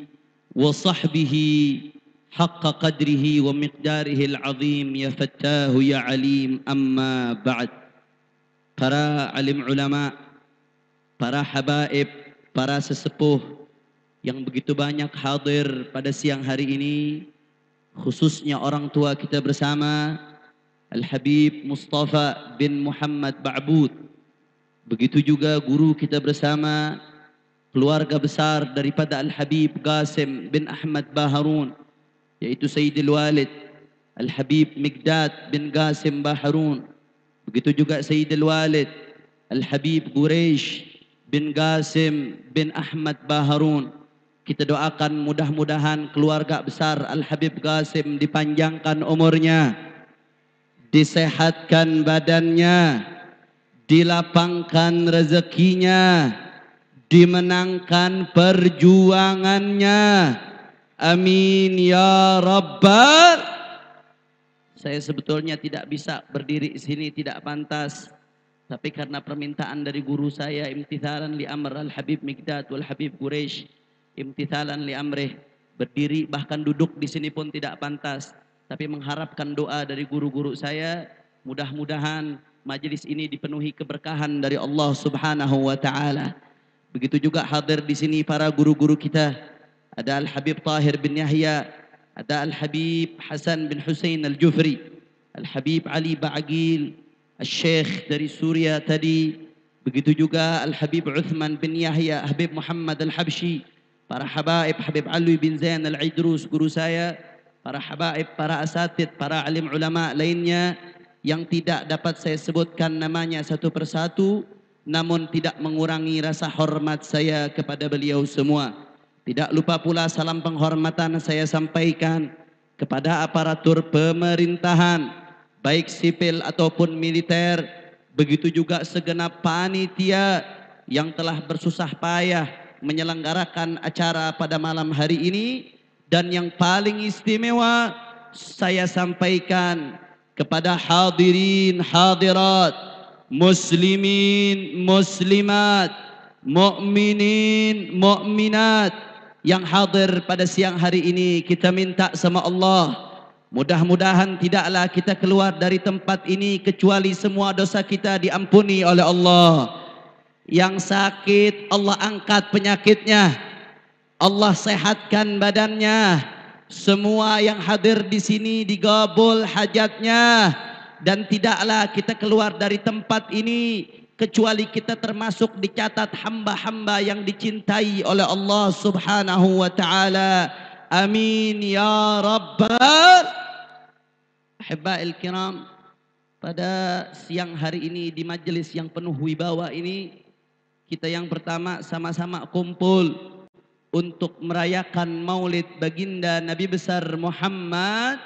وصحبه حق قدره ومقداره العظيم يا فتاه يا عليم. أما بعد. Para alim ulama, para habaib, para sesepuh yang begitu banyak hadir pada siang hari ini, khususnya orang tua kita bersama Al-Habib Mustafa bin Muhammad Ba'bud. Begitu juga guru kita bersama, keluarga besar daripada Al-Habib Qasim bin Ahmad Baharun, yaitu Sayyidil Walid Al-Habib Miqdad bin Qasim Baharun. Begitu juga Sayyidil Walid Al-Habib Quraish bin Qasim bin Ahmad Baharun. Kita doakan mudah-mudahan keluarga besar Al-Habib Qasim dipanjangkan umurnya, disehatkan badannya, dilapangkan rezekinya, dimenangkan perjuangannya. Amin ya Rabbal. Saya sebetulnya tidak bisa berdiri di sini, tidak pantas. Tapi karena permintaan dari guru saya, imtithalan li amr Al-Habib Miqdad wal Habib Quraish, imtithalan li amrih, berdiri bahkan duduk di sini pun tidak pantas. Tapi mengharapkan doa dari guru-guru saya, mudah-mudahan majelis ini dipenuhi keberkahan dari Allah Subhanahu wa taala. Begitu juga hadir di sini para guru-guru kita. Ada Al-Habib Tahir bin Yahya, ada Al-Habib Hasan bin Hussein Al-Jufri, Al-Habib Ali Ba'agil, Al-Syekh dari Suria tadi. Begitu juga Al-Habib Uthman bin Yahya, Habib Muhammad Al-Habshi, para habaib, Habib Ali bin Zain Al-Idrus guru saya, para habaib, para asatid, para alim ulama lainnya yang tidak dapat saya sebutkan namanya satu persatu, namun tidak mengurangi rasa hormat saya kepada beliau semua. Tidak lupa pula salam penghormatan saya sampaikan kepada aparatur pemerintahan, baik sipil ataupun militer, begitu juga segenap panitia yang telah bersusah payah menyelenggarakan acara pada malam hari ini. Dan yang paling istimewa saya sampaikan kepada hadirin hadirat, muslimin muslimat, mukminin mukminat yang hadir pada siang hari ini. Kita minta sama Allah, mudah-mudahan tidaklah kita keluar dari tempat ini kecuali semua dosa kita diampuni oleh Allah. Yang sakit Allah angkat penyakitnya, Allah sehatkan badannya. Semua yang hadir di sini digabul hajatnya, dan tidaklah kita keluar dari tempat ini kecuali kita termasuk dicatat hamba-hamba yang dicintai oleh Allah Subhanahu wa taala. Amin ya rabbal. Ahibba'il kiram, pada siang hari ini di majelis yang penuh wibawa ini, kita yang pertama sama-sama kumpul untuk merayakan maulid baginda Nabi besar Muhammad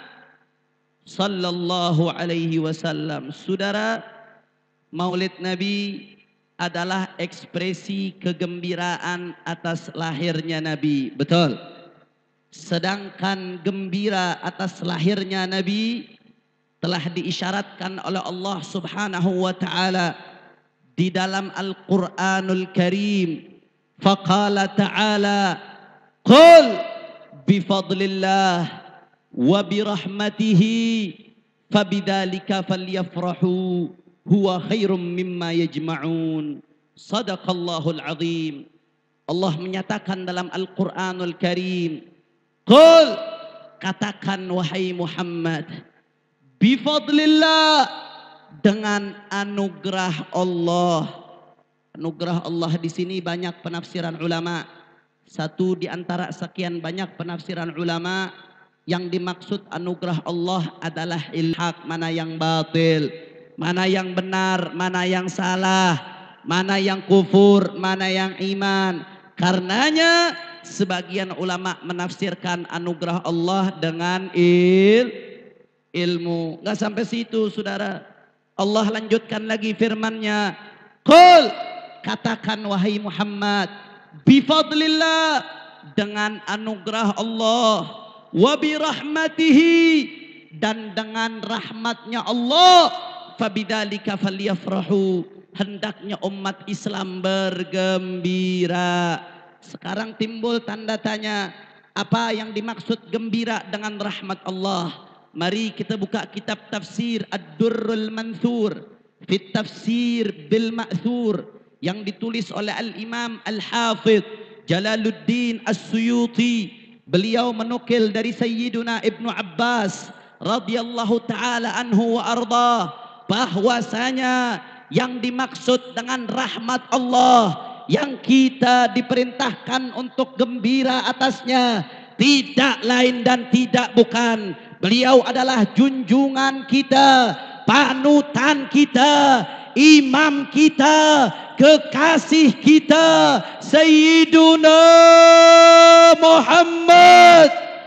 sallallahu alaihi wasallam. Saudara, maulid Nabi adalah ekspresi kegembiraan atas lahirnya Nabi, betul. Sedangkan gembira atas lahirnya Nabi telah diisyaratkan oleh Allah Subhanahu wa taala di dalam Al-Qur'anul Karim. Faqala ta'ala, qul bifadlillah wa birahmatihi fabidzalika falyafrahu huwa khairum mimma yajma'un. Sadaqallahul azim. Allah menyatakan dalam Al-Qur'anul Karim, qul, katakan wahai Muhammad, bifadlillah, dengan anugerah Allah. Anugerah Allah di sini banyak penafsiran ulama. Satu di antara sekian banyak penafsiran ulama, yang dimaksud anugerah Allah adalah ilhaq, mana yang batil, mana yang benar, mana yang salah, mana yang kufur, mana yang iman. Karenanya sebagian ulama menafsirkan anugerah Allah dengan ilmu. Nggak sampai situ, saudara. Allah lanjutkan lagi firman-Nya, qul, katakan wahai Muhammad, bifadlillah, dengan anugerah Allah, wa birahmatihi, dan dengan rahmatnya Allah, fabidzalika falyafrahu, hendaknya umat Islam bergembira. Sekarang timbul tanda tanya, apa yang dimaksud gembira dengan rahmat Allah? Mari kita buka kitab tafsir Ad-Durrul Mansur fit tafsir bil ma'thur yang ditulis oleh Al-Imam Al-Hafidh Jalaluddin As-Suyuti. Beliau menukil dari Sayyiduna Ibnu Abbas radhiyallahu taala anhu wa arda, bahwasanya yang dimaksud dengan rahmat Allah yang kita diperintahkan untuk gembira atasnya tidak lain dan tidak bukan, beliau adalah junjungan kita, panutan kita, imam kita, kekasih kita, Sayyiduna Muhammad.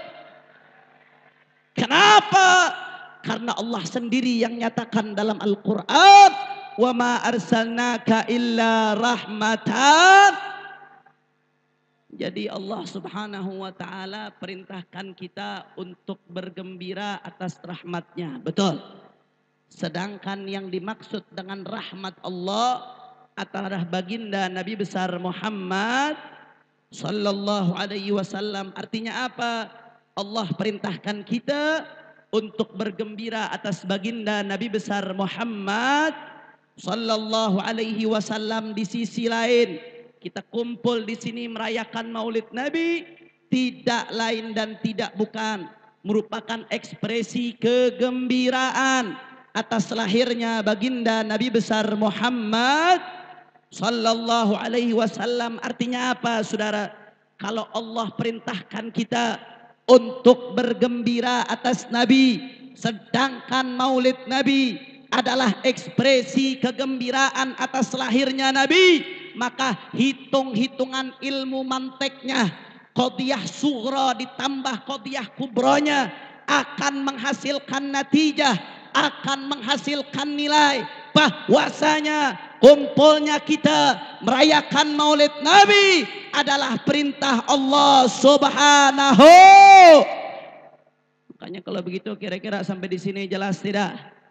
Kenapa? Karena Allah sendiri yang nyatakan dalam Al-Quran, wa ma arsalnaka illa rahmatan. Jadi Allah Subhanahu wa ta'ala perintahkan kita untuk bergembira atas rahmatnya, betul. Sedangkan yang dimaksud dengan rahmat Allah adalah baginda Nabi besar Muhammad sallallahu alaihi wasallam. Artinya apa? Allah perintahkan kita untuk bergembira atas baginda Nabi besar Muhammad sallallahu alaihi wasallam. Di sisi lain, kita kumpul di sini merayakan Maulid Nabi tidak lain dan tidak bukan merupakan ekspresi kegembiraan atas lahirnya baginda Nabi besar Muhammad sallallahu alaihi wasallam. Artinya apa, saudara? Kalau Allah perintahkan kita untuk bergembira atas Nabi, sedangkan Maulid Nabi adalah ekspresi kegembiraan atas lahirnya Nabi, maka hitung-hitungan ilmu manteknya, qadiyah sughra ditambah qadiyah kubronya akan menghasilkan natijah, akan menghasilkan nilai bahwasanya kumpulnya kita merayakan Maulid Nabi adalah perintah Allah Subhanahu. Makanya kalau begitu kira-kira sampai di sini jelas tidak?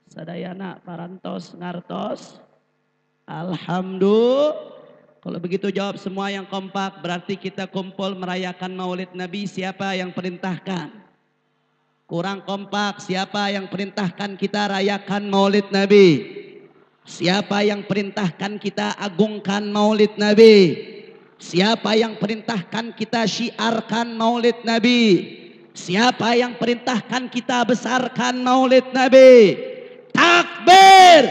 Sadayana parantos ngartos. Alhamdulillah. Kalau begitu jawab semua yang kompak, berarti kita kumpul merayakan Maulid Nabi. Siapa yang perintahkan? Kurang kompak, siapa yang perintahkan kita rayakan Maulid Nabi? Siapa yang perintahkan kita agungkan Maulid Nabi? Siapa yang perintahkan kita syiarkan Maulid Nabi? Siapa yang perintahkan kita besarkan Maulid Nabi? Takbir!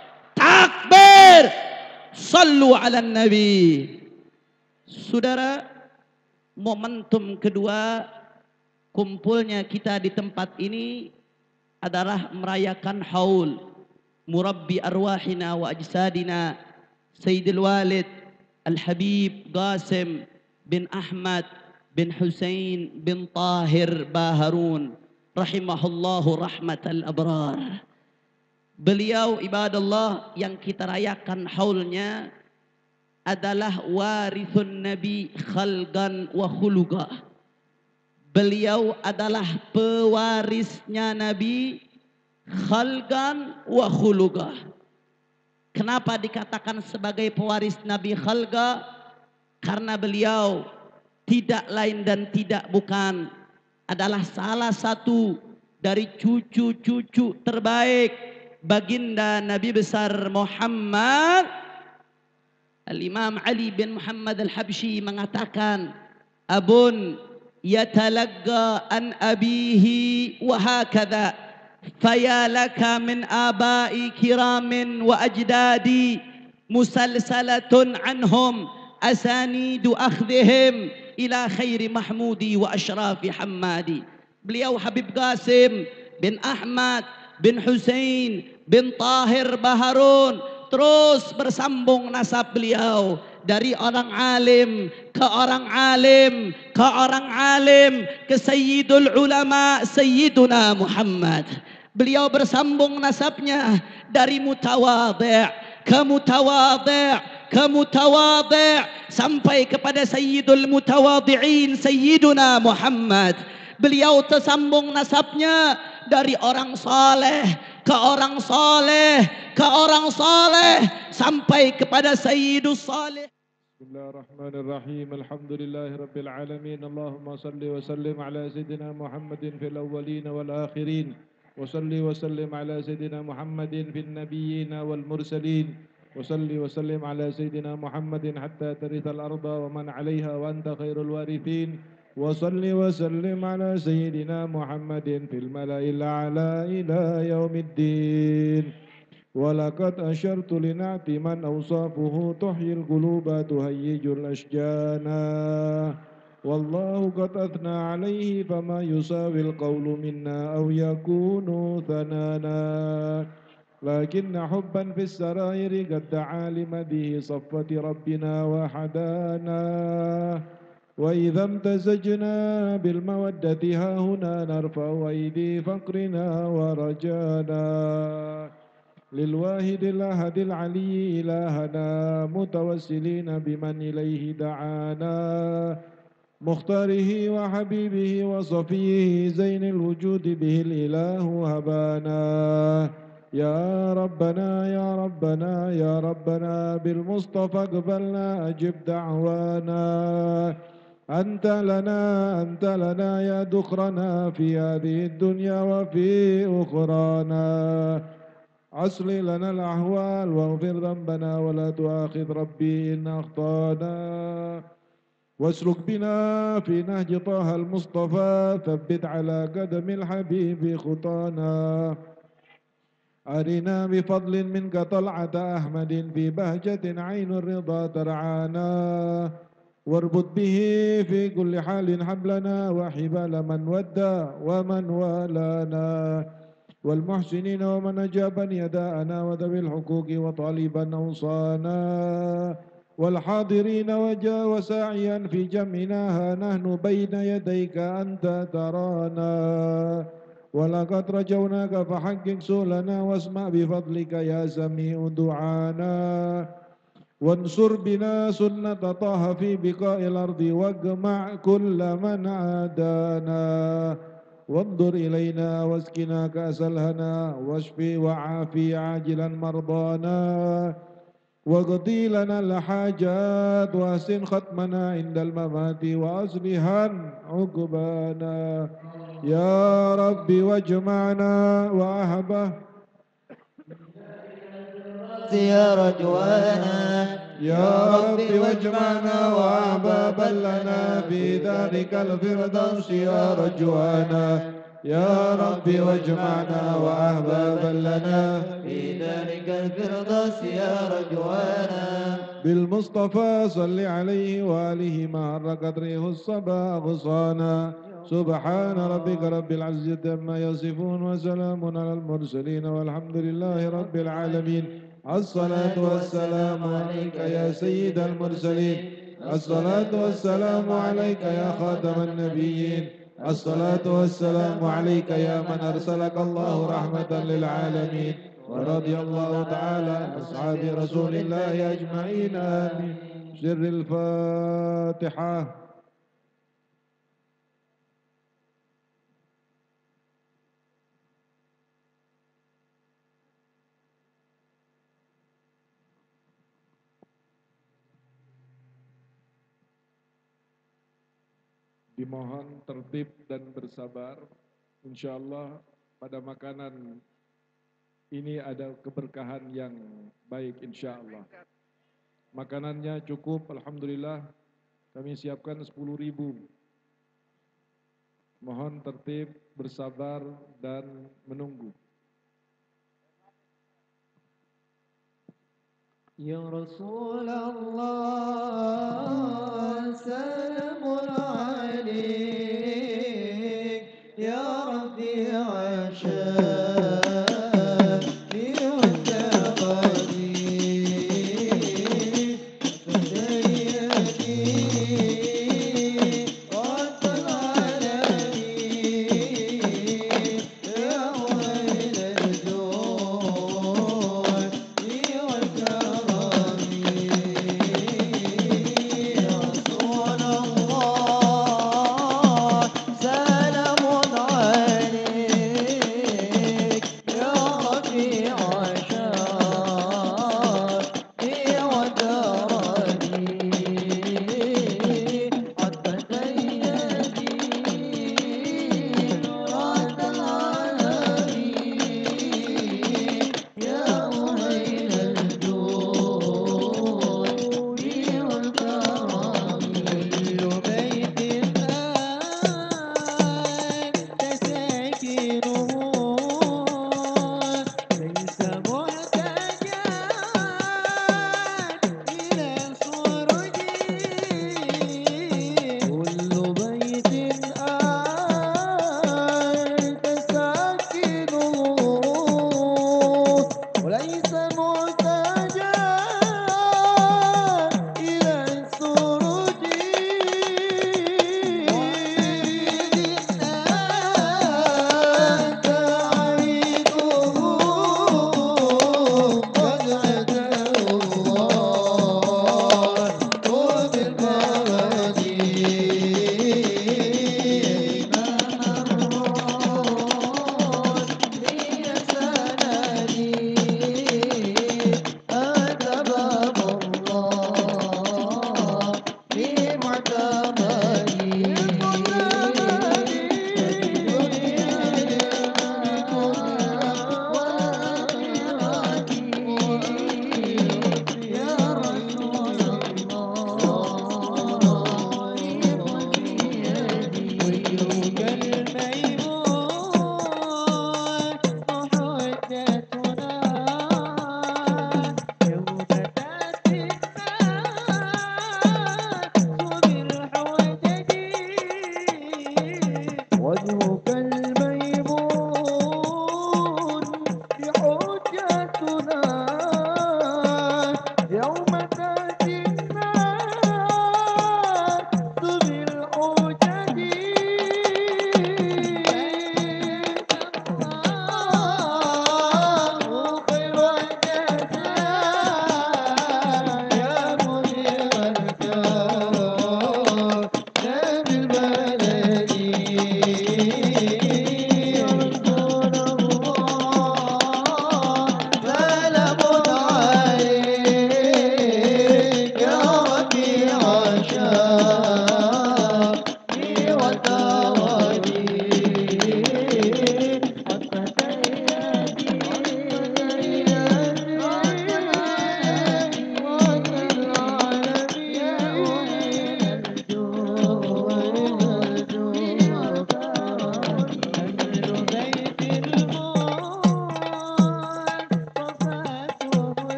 Takbir! Sallu ala Nabi. Saudara, momentum kedua kumpulnya kita di tempat ini adalah merayakan haul murabbi arwahina wa ajsadina Sayyidil Walid Al-Habib Qasim bin Ahmad bin Hussein bin Tahir Baharun rahimahullahu rahmatal abrar. Beliau ibadallah yang kita rayakan haulnya adalah warithun Nabi khalqan wa khuluqa. Beliau adalah pewarisnya Nabi khalqan wa khuluqa. Kenapa dikatakan sebagai pewaris Nabi khalqa? Karena beliau tidak lain dan tidak bukan adalah salah satu dari cucu-cucu terbaik baginda Nabi besar Muhammad. Al-Imam Ali bin Muhammad Al-Habsyi mengatakan, abun yatalagga an abihi wa hakadha faya laka min abai kiramin wa ajdadi musalsalatun anhum asanidu akhdihim ila khairi mahmudi wa ashrafi hammadi. Beliau Habib Qasim bin Ahmad bin Hussein bin Tahir Baharun terus bersambung nasab beliau dari orang alim ke orang alim ke orang alim ke Sayyidul Ulama Sayyiduna Muhammad. Beliau bersambung nasabnya dari mutawadhi' ke mutawadhi' ke mutawadhi' sampai kepada Sayyidul Mutawadhi'in Sayyiduna Muhammad. Beliau tersambung nasabnya dari orang saleh ke orang saleh ke orang saleh sampai kepada Sayyidus Salih. Bismillahirrahmanirrahim. Alhamdulillahirabbil alamin. Allahumma salli wa sallim ala sayyidina Muhammadin fil awwalin wal akhirin. Wa salli wa sallim ala sayyidina Muhammadin fil nabiyyin wal mursalin. Wa salli wa sallim ala sayyidina Muhammadin hatta tarithal arda wa man 'alayha wa anta khairul warithin. وصل وسلم على سيدنا محمد في الملأ الأعلى إلى يوم الدين. ولقد أشرت لنعت من أوصافه تحيي القلوب تهيج الأشجان. والله قد أثنى عليه فما يساوي القول منا أو يكون ثنانا. لكن حبا في السرائر قد دعا لمديه صفة ربنا وحدانا. وإذا امتزجنا بالمودة ها هنا نرفع أيدي فقرنا ورجانا. للواحد الأحد العلي إلهنا متوسلين بمن إليه دعانا. مختاره وحبيبه وصفيه زين الوجود به الإله هبانا. يا ربنا يا ربنا يا ربنا بالمصطفى اقبلنا أجب دعوانا. أنت لنا يا دخرنا في هذه الدنيا وفي أخرانا. أصل لنا الأحوال واغفر ذنبنا ولا تؤاخذ ربي إن أخطانا. واسلك بنا في نهج طه المصطفى ثبت على قدم الحبيب خطانا. أرنا بفضل منك طلعة أحمد في بهجة عين الرضا ترعانا. واربط به في كل حال حبلنا وحبال من ودى ومن والانا. والمحسنين ومن أجاب نداءنا وذوي الحقوق وطالبا أوصانا. والحاضرين وجا وساعيا في جمعنا ها نحن بين يديك أنت ترانا. ولقد رجوناك فحقق سؤلنا واسمع بفضلك يا سميع دعانا. وانصر بنا سنة طه في بقاء الأرض واجمع كل من عادانا. وانظر إلينا واسقنا كأس الهنا واشفي وعافي عاجلا مرضانا واقضي لنا الحاجات واحسن ختمنا عند الممات وأصلحا عقبانا يا ربي واجمعنا وأهبه يا رجوانا يا ربي واجمعنا وأحبابا لنا في ذلك الفردوس يا رجوانا يا ربي واجمعنا وأحبابا لنا في ذلك الفردوس يا رجوانا بالمصطفى صل عليه وآله ما حركت ريح الصبا أغصانا سبحان ربك رب العزة عما يصفون وسلام على المرسلين والحمد لله رب العالمين الصلاة والسلام عليك يا سيد المرسلين الصلاة والسلام عليك يا خاتم النبيين الصلاة والسلام عليك يا من أرسلك الله رحمة للعالمين ورضي الله تعالى عن أصحاب رسول الله أجمعين آمين سر الفاتحة Dimohon tertib dan bersabar. Insyaallah pada makanan ini ada keberkahan yang baik insyaallah. Makanannya cukup, alhamdulillah. Kami siapkan 10.000. Mohon tertib, bersabar dan menunggu. Ya Rasulullah salamun alaik ya Rabbi Asha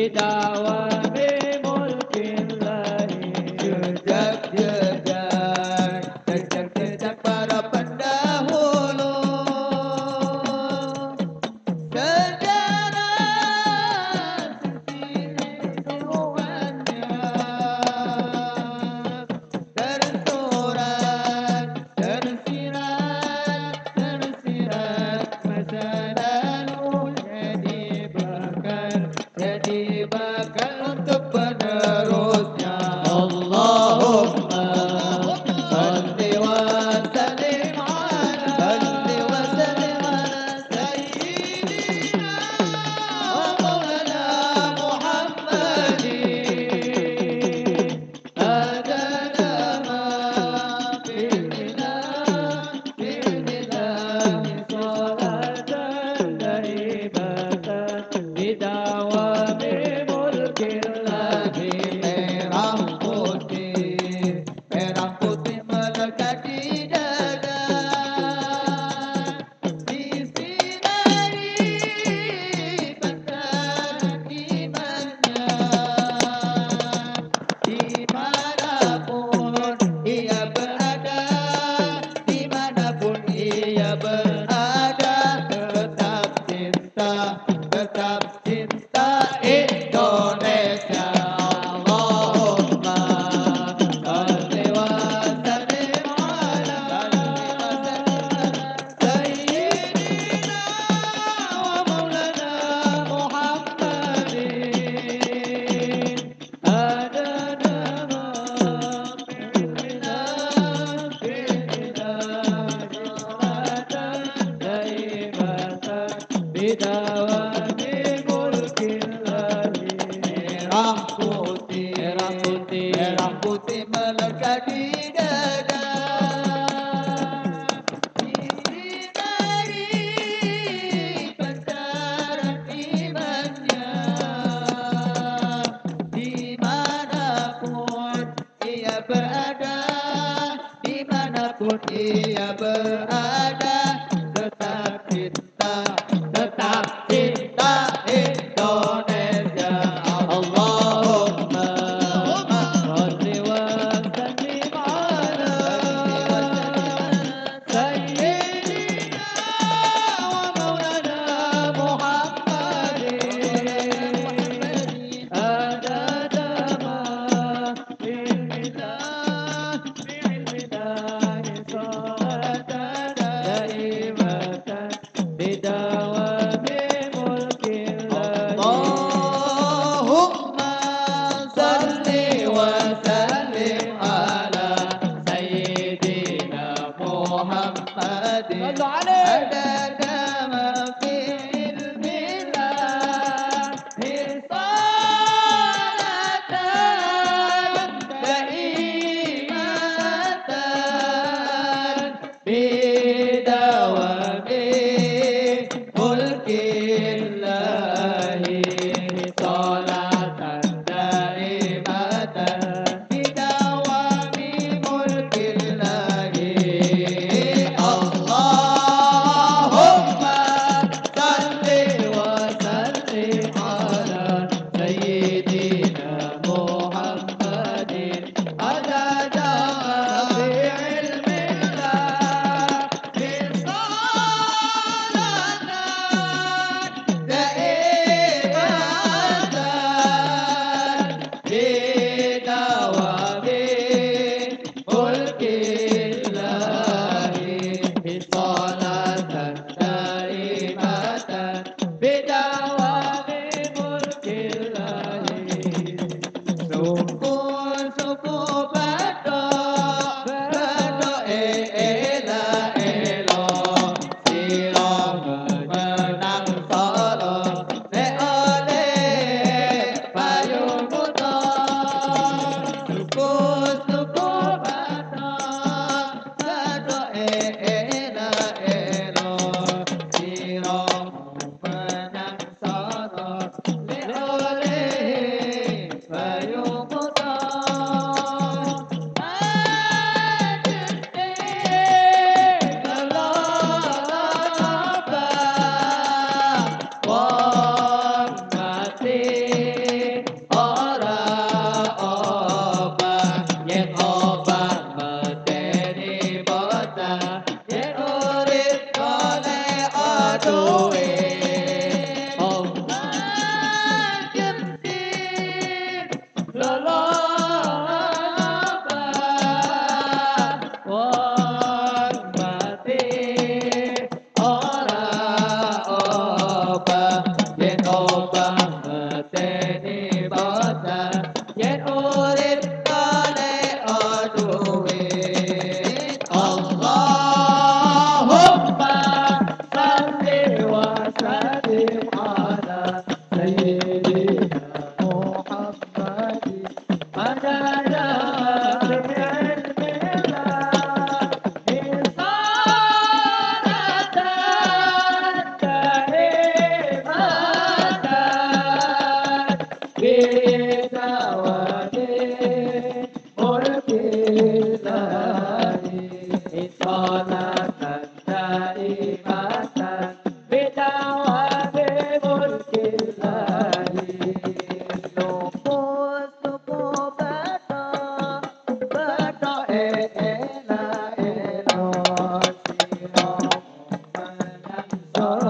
بدوام ملك الله. Jejak para pendahulu, sejarah kehidupannya tersurat, tersirat masa lalu, jadi bakal untuk penerusnya. Allahumma salli wa sallim ala sayyidina wa maulana Muhammadin. Adana ma fil milah salatan daibatan bidawami mulkillahi. Merah putih melekat di dada, disinari pancaran imannya. Dimanapun ia berada, dimanapun ia berada, tetap cinta Indonesia. Allahumma salli wa sallim ala sayyidina wa maulana Muhammadin. Adana ma fil milah salatan daibatan bidawami mulkillahi. Merah putih melekat di dada, disinari pancaran imannya. Dimanapun ia berada, dimanapun ia berada, tetap cinta Indonesia. Allahumma salli wa sallim ala sayyidina wa maulana Muhammadin. Adada ma fil milah salatan daibatan bidawami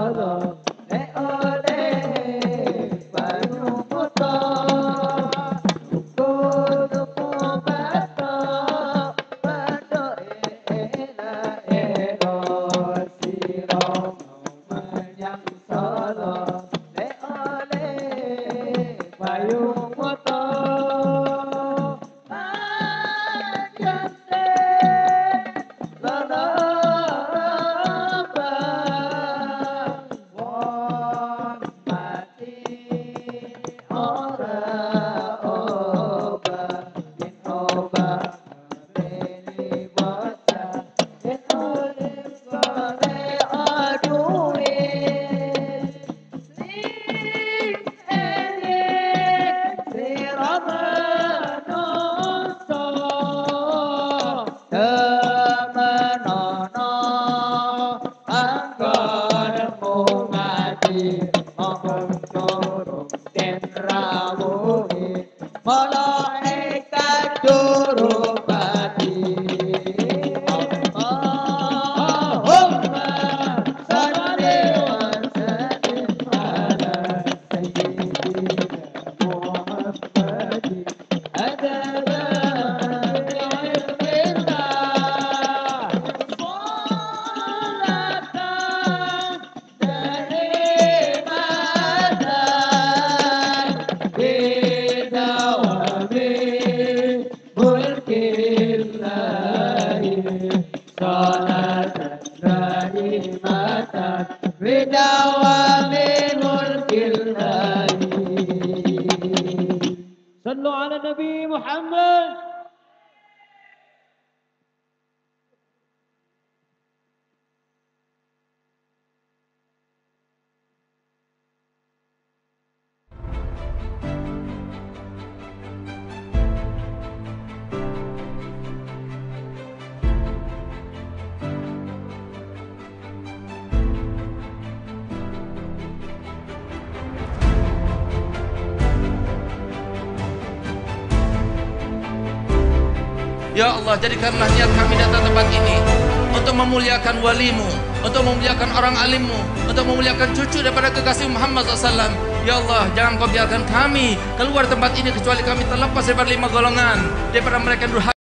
solo oleh bayu puto tuku bato bato ela siro menyang solo oleh bayu puto صلوا على النبي محمد. Ya Allah, jadikanlah niat kami datang tempat ini untuk memuliakan walimu, untuk memuliakan orang alimmu, untuk memuliakan cucu daripada kekasih Muhammad SAW. Ya Allah, jangan kau biarkan kami keluar tempat ini kecuali kami terlepas daripada 5 golongan, daripada mereka yang durhaka.